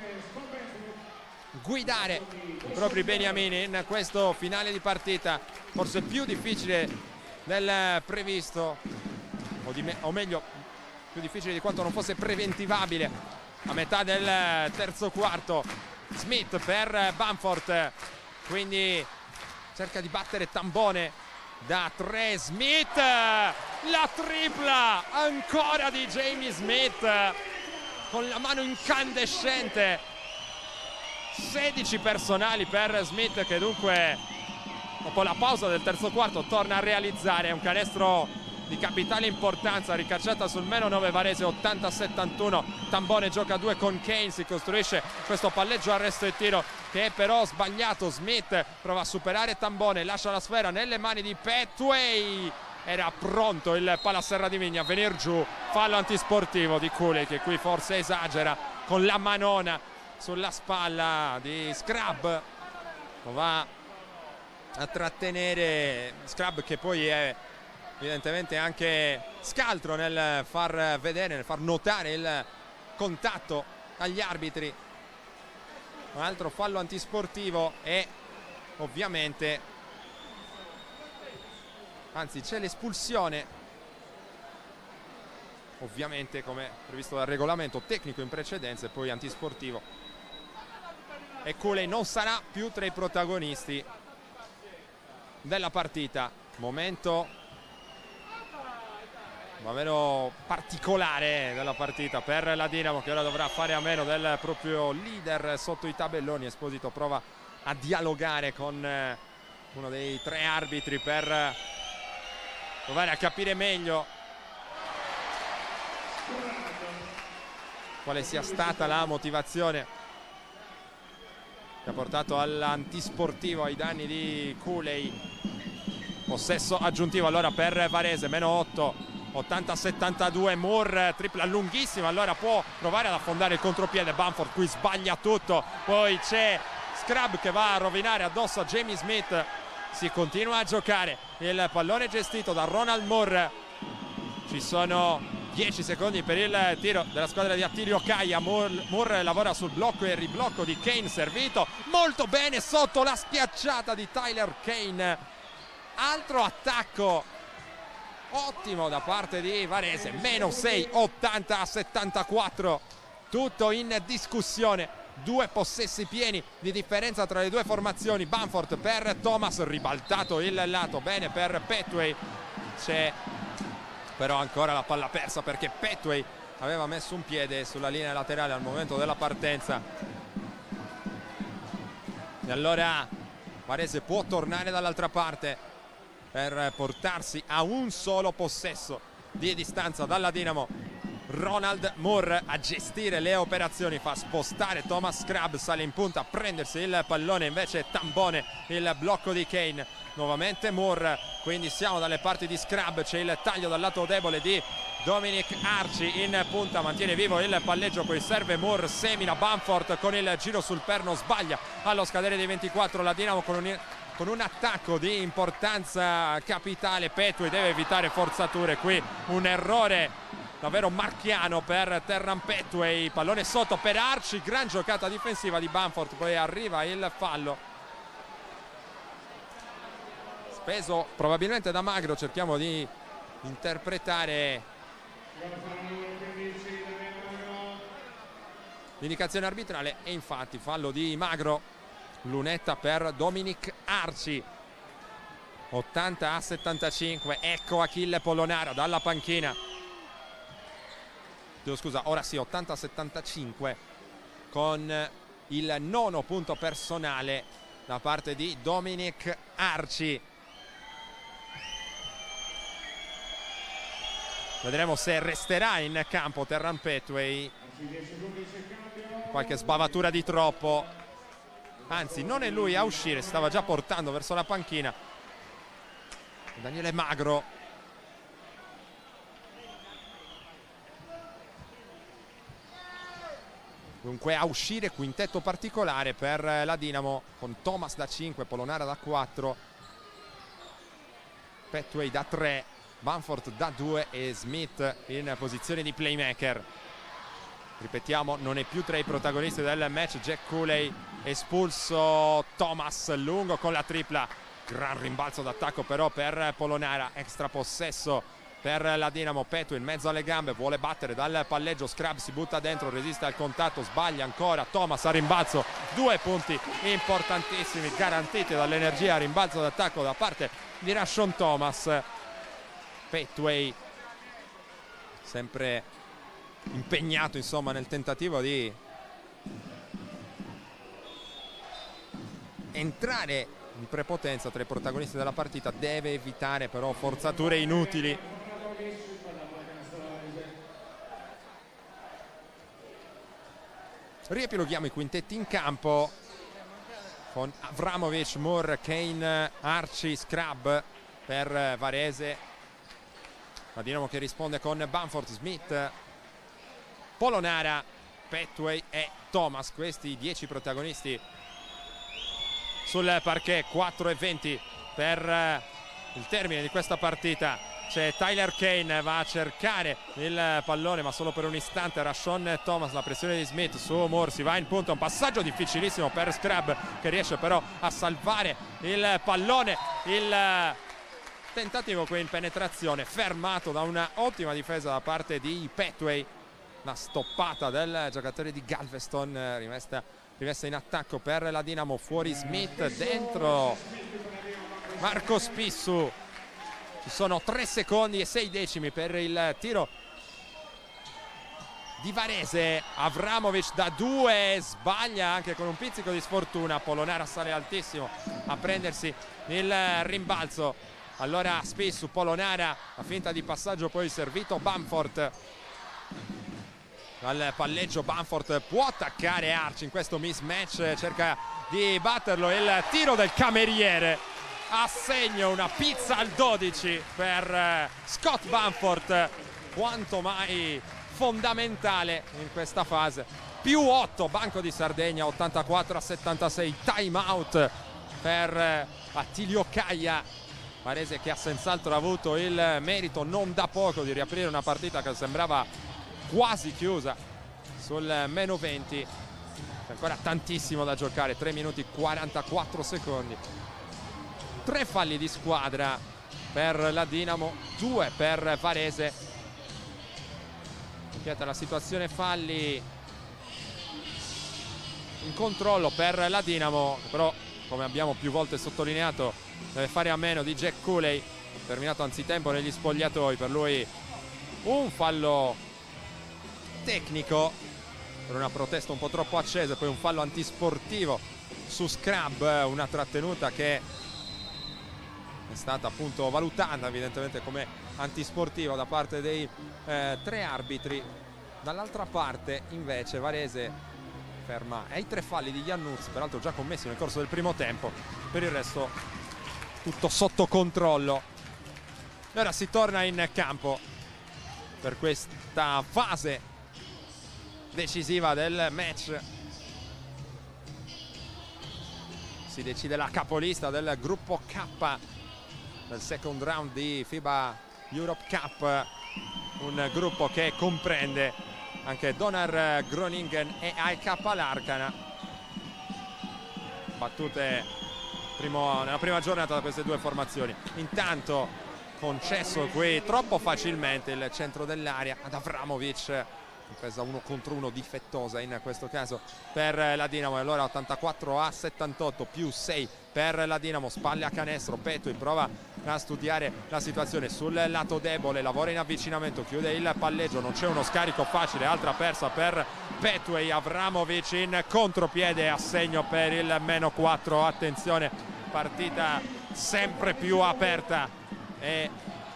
guidare i propri beniamini in questo finale di partita, forse più difficile del previsto, o, di me, o meglio più difficile di quanto non fosse preventivabile a metà del terzo quarto. Smith per Bamford, quindi cerca di battere Tambone da tre. Smith, la tripla ancora di Jamie Smith con la mano incandescente, sedici personali per Smith, che dunque dopo la pausa del terzo quarto torna a realizzare un canestro di capitale importanza, ricacciata sul meno nove Varese, ottanta a settantuno. Tambone gioca a due con Kane, si costruisce questo palleggio arresto e tiro che è però sbagliato. Smith prova a superare Tambone, lascia la sfera nelle mani di Petway, era pronto il Pala Serradimegni a venir giù, fallo antisportivo di Cooley che qui forse esagera con la manona sulla spalla di Scrub, lo va a trattenere Scrub, che poi è evidentemente anche scaltro nel far vedere, nel far notare il contatto agli arbitri. Un altro fallo antisportivo e ovviamente, anzi c'è l'espulsione, ovviamente come previsto dal regolamento, tecnico in precedenza e poi antisportivo, e Cooley non sarà più tra i protagonisti della partita. Momento davvero particolare della partita per la Dinamo, che ora dovrà fare a meno del proprio leader sotto i tabelloni. Esposito prova a dialogare con uno dei tre arbitri per provare a capire meglio quale sia stata la motivazione che ha portato all'antisportivo ai danni di Cooley. Possesso aggiuntivo allora per Varese, meno otto, ottanta a settantadue. Moore, tripla lunghissima, allora può provare ad affondare il contropiede. Bamford qui sbaglia tutto, poi c'è Scrub che va a rovinare addosso a Jamie Smith. Si continua a giocare, il pallone gestito da Ronald Moore. Ci sono dieci secondi per il tiro della squadra di Attilio Caia. Moore, Moore lavora sul blocco e riblocco di Kane, servito molto bene sotto la schiacciata di Tyler Kane. Altro attacco ottimo da parte di Varese, meno sei, ottanta a settantaquattro, tutto in discussione. Due possessi pieni di differenza tra le due formazioni. Bamford per Thomas, ribaltato il lato, bene per Petway. C'è però ancora la palla persa perché Petway aveva messo un piede sulla linea laterale al momento della partenza. E allora Varese può tornare dall'altra parte per portarsi a un solo possesso di distanza dalla Dinamo. Ronald Moore a gestire le operazioni, fa spostare Thomas Scrub, sale in punta a prendersi il pallone, invece Tambone il blocco di Kane. Nuovamente Moore, quindi siamo dalle parti di Scrub, c'è il taglio dal lato debole di Dominic Arci in punta, mantiene vivo il palleggio, poi serve Moore, semina Bamford con il giro sul perno, sbaglia allo scadere dei ventiquattro. La Dinamo con un con un attacco di importanza capitale. Petway deve evitare forzature, qui un errore davvero marchiano per Terran Petway. Pallone sotto per Arci, gran giocata difensiva di Bamford, poi arriva il fallo speso probabilmente da Magro. Cerchiamo di interpretare l'indicazione arbitrale e infatti fallo di Magro, lunetta per Dominic Arci. Ottanta a settantacinque. Ecco Achille Polonara dalla panchina. Scusa, ora sì, ottanta a settantacinque, con il nono punto personale da parte di Dominic Arci. Vedremo se resterà in campo Terran Petway. Qualche sbavatura di troppo, anzi non è lui a uscire, si stava già portando verso la panchina Daniele Magro. Dunque a uscire quintetto particolare per la Dinamo, con Thomas da cinque, Polonara da quattro, Petway da tre, Bamford da due e Smith in posizione di playmaker. Ripetiamo, non è più tra i protagonisti del match Jack Cooley, espulso Thomas lungo con la tripla. Gran rimbalzo d'attacco però per Polonara, extra possesso per la Dinamo. Petway in mezzo alle gambe, vuole battere dal palleggio, Scrub si butta dentro, resiste al contatto, sbaglia ancora Thomas a rimbalzo. Due punti importantissimi garantiti dall'energia a rimbalzo d'attacco da parte di Rashon Thomas. Petway sempre impegnato insomma nel tentativo di entrare in prepotenza tra i protagonisti della partita, deve evitare però forzature inutili. Riepiloghiamo i quintetti in campo con Avramovic, Moore, Kane, Arci, Scrub per Varese. La Dinamo che risponde con Bamford, Smith, Polonara, Petway e Thomas. Questi dieci protagonisti sul parquet. Quattro e venti per il termine di questa partita. C'è Tyler Kane, va a cercare il pallone ma solo per un istante Rashon Thomas, la pressione di Smith su Moore, si va in punta, un passaggio difficilissimo per Scrub che riesce però a salvare il pallone. Il tentativo qui in penetrazione fermato da una ottima difesa da parte di Petway. La stoppata del giocatore di Galveston, rimessa, rimessa in attacco per la Dinamo. Fuori Smith, dentro Marco Spissu. Ci sono tre secondi e sei decimi per il tiro di Varese. Avramovic da due, sbaglia anche con un pizzico di sfortuna. Polonara sale altissimo a prendersi il rimbalzo. Allora Spissu, Polonara, la finta di passaggio poi servito Bamford. Dal palleggio Bamford può attaccare Arci in questo mismatch, cerca di batterlo, il tiro del cameriere a segno, una pizza al dodici per Scott Bamford, quanto mai fondamentale in questa fase. Più otto, Banco di Sardegna, ottantaquattro a settantasei, time out per Attilio Caia. Varese che ha senz'altro avuto il merito non da poco di riaprire una partita che sembrava quasi chiusa sul meno venti. C'è ancora tantissimo da giocare, tre minuti e quarantaquattro secondi. Tre falli di squadra per la Dinamo, due per Varese. Inquieta la situazione falli in controllo per la Dinamo, però come abbiamo più volte sottolineato deve fare a meno di Jack Cooley, terminato anzitempo negli spogliatoi. Per lui un fallo tecnico per una protesta un po' troppo accesa, poi un fallo antisportivo su Scrub, una trattenuta che è stata appunto valutata evidentemente come antisportiva da parte dei eh, tre arbitri. Dall'altra parte invece Varese ferma ai tre falli di Iannuz, peraltro già commessi nel corso del primo tempo. Per il resto tutto sotto controllo. E ora si torna in campo per questa fase decisiva del match. Si decide la capolista del gruppo K del second round di FIBA Europe Cup, un gruppo che comprende anche Donar Groningen e A E K Larkana, battute primo, nella prima giornata da queste due formazioni. Intanto concesso qui troppo facilmente il centro dell'area ad Avramovic, presa uno contro uno difettosa in questo caso per la Dinamo. E allora ottantaquattro a settantotto, più sei per la Dinamo, spalle a canestro. Petui prova a studiare la situazione sul lato debole, lavora in avvicinamento, chiude il palleggio, non c'è uno scarico facile, altra persa per Petui. Avramovic in contropiede, a segno per il meno quattro. Attenzione, partita sempre più aperta e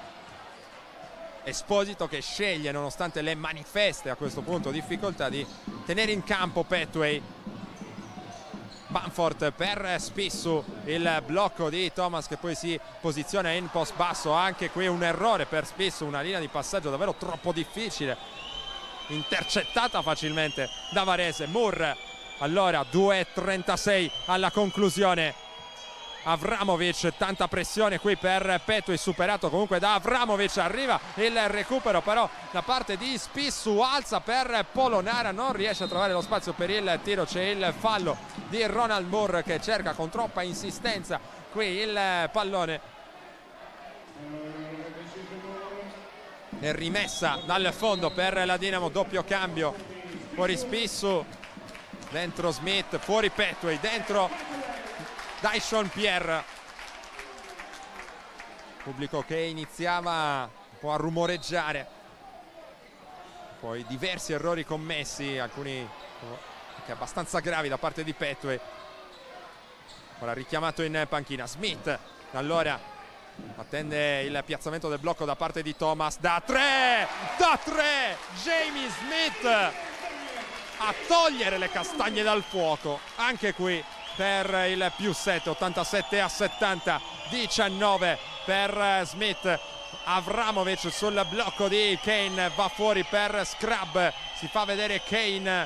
Esposito che sceglie, nonostante le manifeste a questo punto difficoltà, di tenere in campo Petui. Bamford per Spissu, il blocco di Thomas che poi si posiziona in post basso. Anche qui un errore per Spissu, una linea di passaggio davvero troppo difficile, intercettata facilmente da Varese. Moore, allora due e trentasei alla conclusione. Avramovic, tanta pressione qui per Petui, superato comunque da Avramovic. Arriva il recupero però da parte di Spissu, alza per Polonara, non riesce a trovare lo spazio per il tiro. C'è il fallo di Ronald Moore che cerca con troppa insistenza qui il pallone. E rimessa dal fondo per la Dinamo, doppio cambio, fuori Spissu, dentro Smith, fuori Petui, dentro Dyson Pierre. Pubblico che iniziava un po' a rumoreggiare, poi diversi errori commessi, alcuni anche abbastanza gravi da parte di Petui. Ora richiamato in panchina Smith, allora attende il piazzamento del blocco da parte di Thomas, da tre, da tre Jamie Smith a togliere le castagne dal fuoco anche qui per il più sette, ottantasette a settanta, diciannove per Smith. Avramovic sul blocco di Kane, va fuori per Scrub, si fa vedere Kane.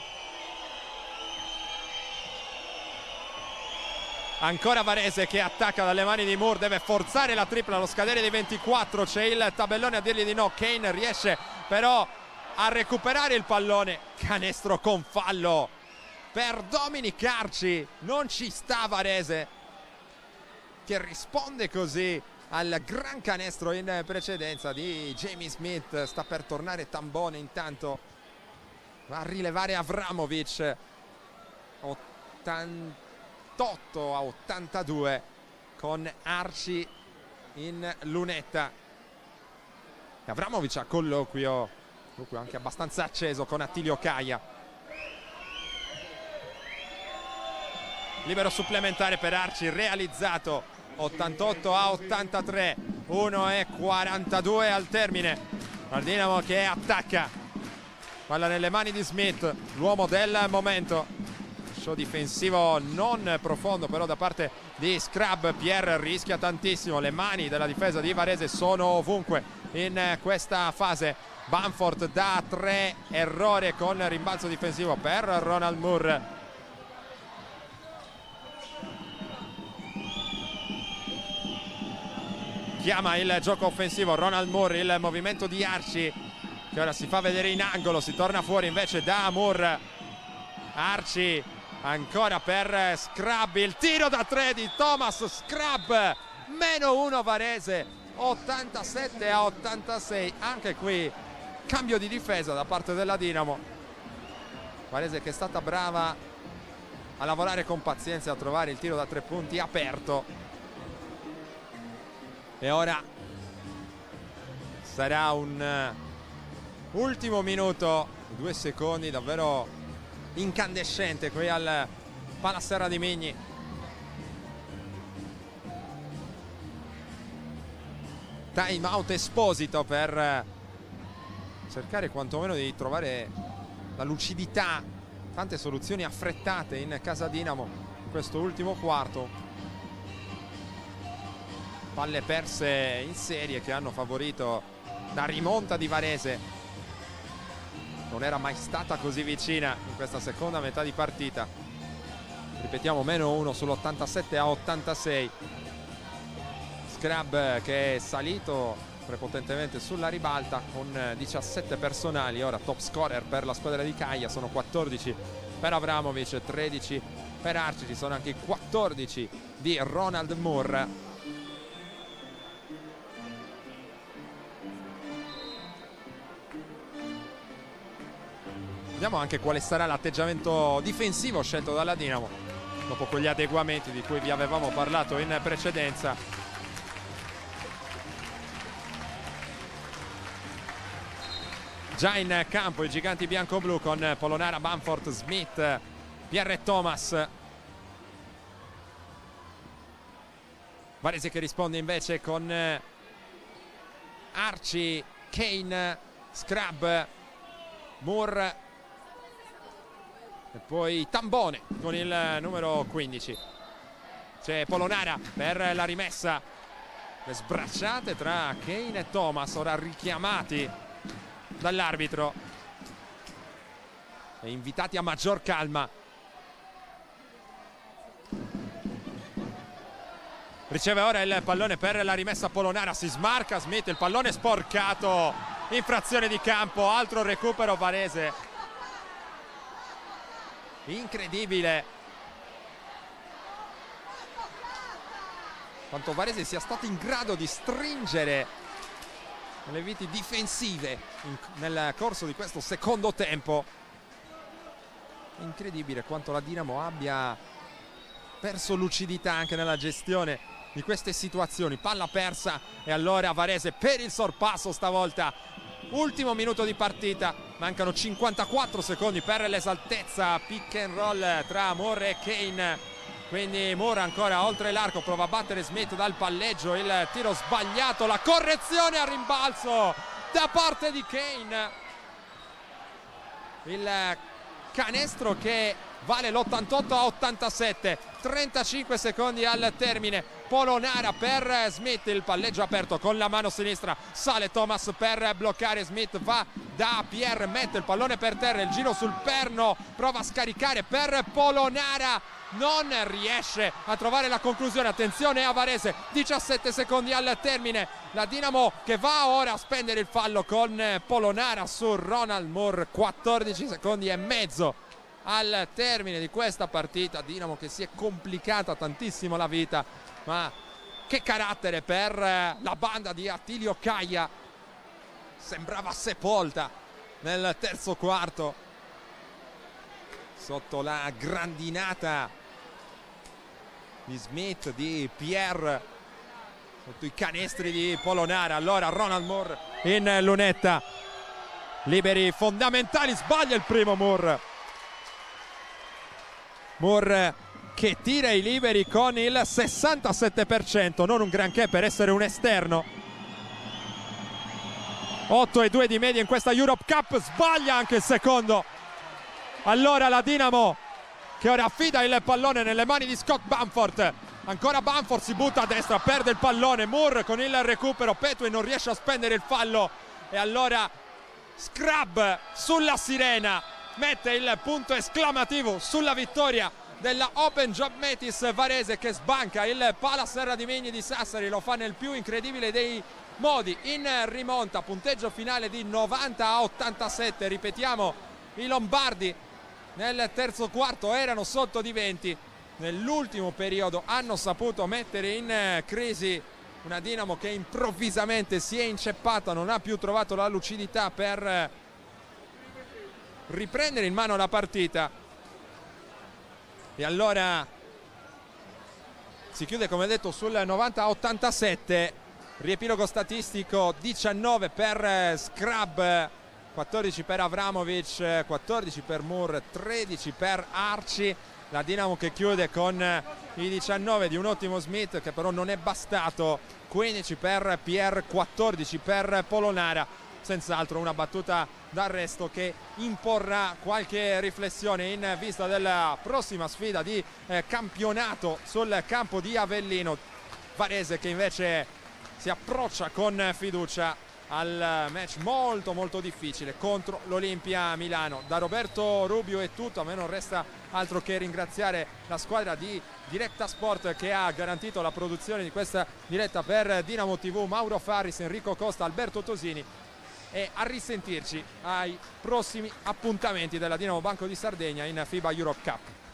Ancora Varese che attacca dalle mani di Moore, deve forzare la tripla allo scadere dei ventiquattro, c'è il tabellone a dirgli di no. Kane riesce però a recuperare il pallone, canestro con fallo per Dominic Arci. Non ci sta Varese che risponde così al gran canestro in precedenza di Jamie Smith. Sta per tornare Tambone, intanto va a rilevare Avramovic. ottantotto a ottantadue con Arci in lunetta. Avramovic a colloquio, colloquio anche abbastanza acceso con Attilio Caia. Libero supplementare per Arci realizzato, ottantotto a ottantatré, uno e quarantadue al termine. La Dinamo che attacca palla nelle mani di Smith, l'uomo del momento. Show difensivo non profondo però da parte di Scrub. Pierre rischia tantissimo, le mani della difesa di Varese sono ovunque in questa fase. Bamford da tre, errore con rimbalzo difensivo per Ronald Moore. Chiama il gioco offensivo Ronald Moore, il movimento di Archie che ora si fa vedere in angolo, si torna fuori invece da Moore. Archie ancora per Scrub, il tiro da tre di Thomas Scrub, meno uno Varese, ottantasette a ottantasei. Anche qui cambio di difesa da parte della Dinamo. Varese che è stata brava a lavorare con pazienza, a trovare il tiro da tre punti aperto. E ora sarà un uh, ultimo minuto, due secondi davvero incandescente qui al Palaserra di Migni. Time out Esposito per cercare quantomeno di trovare la lucidità, tante soluzioni affrettate in casa Dinamo in questo ultimo quarto. Palle perse in serie che hanno favorito la rimonta di Varese. Non era mai stata così vicina in questa seconda metà di partita. Ripetiamo, meno uno sull'ottantasette a ottantasei. Scrub che è salito prepotentemente sulla ribalta con diciassette personali, ora top scorer per la squadra di Caia. Sono quattordici per Avramovic, tredici per Archie, ci sono anche i quattordici di Ronald Moore. Vediamo anche quale sarà l'atteggiamento difensivo scelto dalla Dinamo dopo quegli adeguamenti di cui vi avevamo parlato in precedenza. Già in campo i giganti bianco-blu con Polonara, Bamford, Smith, Pierre Thomas. Varese che risponde invece con Archie, Kane, Scrub, Moore e poi Tambone con il numero quindici. C'è Polonara per la rimessa, le sbracciate tra Kane e Thomas, ora richiamati dall'arbitro e invitati a maggior calma. Riceve ora il pallone per la rimessa Polonara, si smarca Smith, il pallone sporcato, infrazione di campo, altro recupero Varese. Incredibile quanto Varese sia stato in grado di stringere le viti difensive in, nel corso di questo secondo tempo. Incredibile quanto la Dinamo abbia perso lucidità anche nella gestione di queste situazioni. Palla persa e allora Varese per il sorpasso stavolta. Ultimo minuto di partita, mancano cinquantaquattro secondi per l'esaltezza, pick and roll tra Moore e Kane, quindi Moore ancora oltre l'arco, prova a battere Smith dal palleggio, il tiro sbagliato, la correzione a rimbalzo da parte di Kane, il canestro che vale l'ottantotto a ottantasette, trentacinque secondi al termine. Polonara per Smith, il palleggio aperto con la mano sinistra, sale Thomas per bloccare Smith, va da Pierre, mette il pallone per terra, il giro sul perno, prova a scaricare per Polonara, non riesce a trovare la conclusione. Attenzione a Varese, diciassette secondi al termine, la Dinamo che va ora a spendere il fallo con Polonara su Ronald Moore, quattordici secondi e mezzo al termine di questa partita. Dinamo che si è complicata tantissimo la vita, ma che carattere per la banda di Attilio Caia, sembrava sepolta nel terzo quarto sotto la grandinata di Smith, di Pierre, sotto i canestri di Polonara. Allora Ronald Moore in lunetta, liberi fondamentali, sbaglia il primo Moore. Moore che tira i liberi con il sessantasette per cento, non un granché per essere un esterno. otto e due di media in questa Europe Cup, sbaglia anche il secondo. Allora la Dinamo che ora affida il pallone nelle mani di Scott Bamford. Ancora Bamford si butta a destra, perde il pallone, Moore con il recupero, Petway non riesce a spendere il fallo e allora Scrub sulla sirena mette il punto esclamativo sulla vittoria della Open Job Metis Varese, che sbanca il Pala Serra di Megni di Sassari, lo fa nel più incredibile dei modi, in rimonta, punteggio finale di novanta a ottantasette. Ripetiamo, i lombardi nel terzo quarto erano sotto di venti, nell'ultimo periodo hanno saputo mettere in crisi una Dinamo che improvvisamente si è inceppata, non ha più trovato la lucidità per riprendere in mano la partita. E allora si chiude, come detto, sul novanta a ottantasette. Riepilogo statistico: diciannove per Scrub, quattordici per Avramovic, quattordici per Moore, tredici per Arci. La Dinamo che chiude con i diciannove di un ottimo Smith, che però non è bastato, quindici per Pierre, quattordici per Polonara. Senz'altro una battuta d'arresto che imporrà qualche riflessione in vista della prossima sfida di eh, campionato sul campo di Avellino. Varese che invece si approccia con fiducia al match molto molto difficile contro l'Olimpia Milano. Da Roberto Rubio è tutto, a me non resta altro che ringraziare la squadra di Directa Sport che ha garantito la produzione di questa diretta per Dinamo tivù, Mauro Farris, Enrico Costa, Alberto Tosini, e a risentirci ai prossimi appuntamenti della Dinamo Banco di Sardegna in FIBA Europe Cup.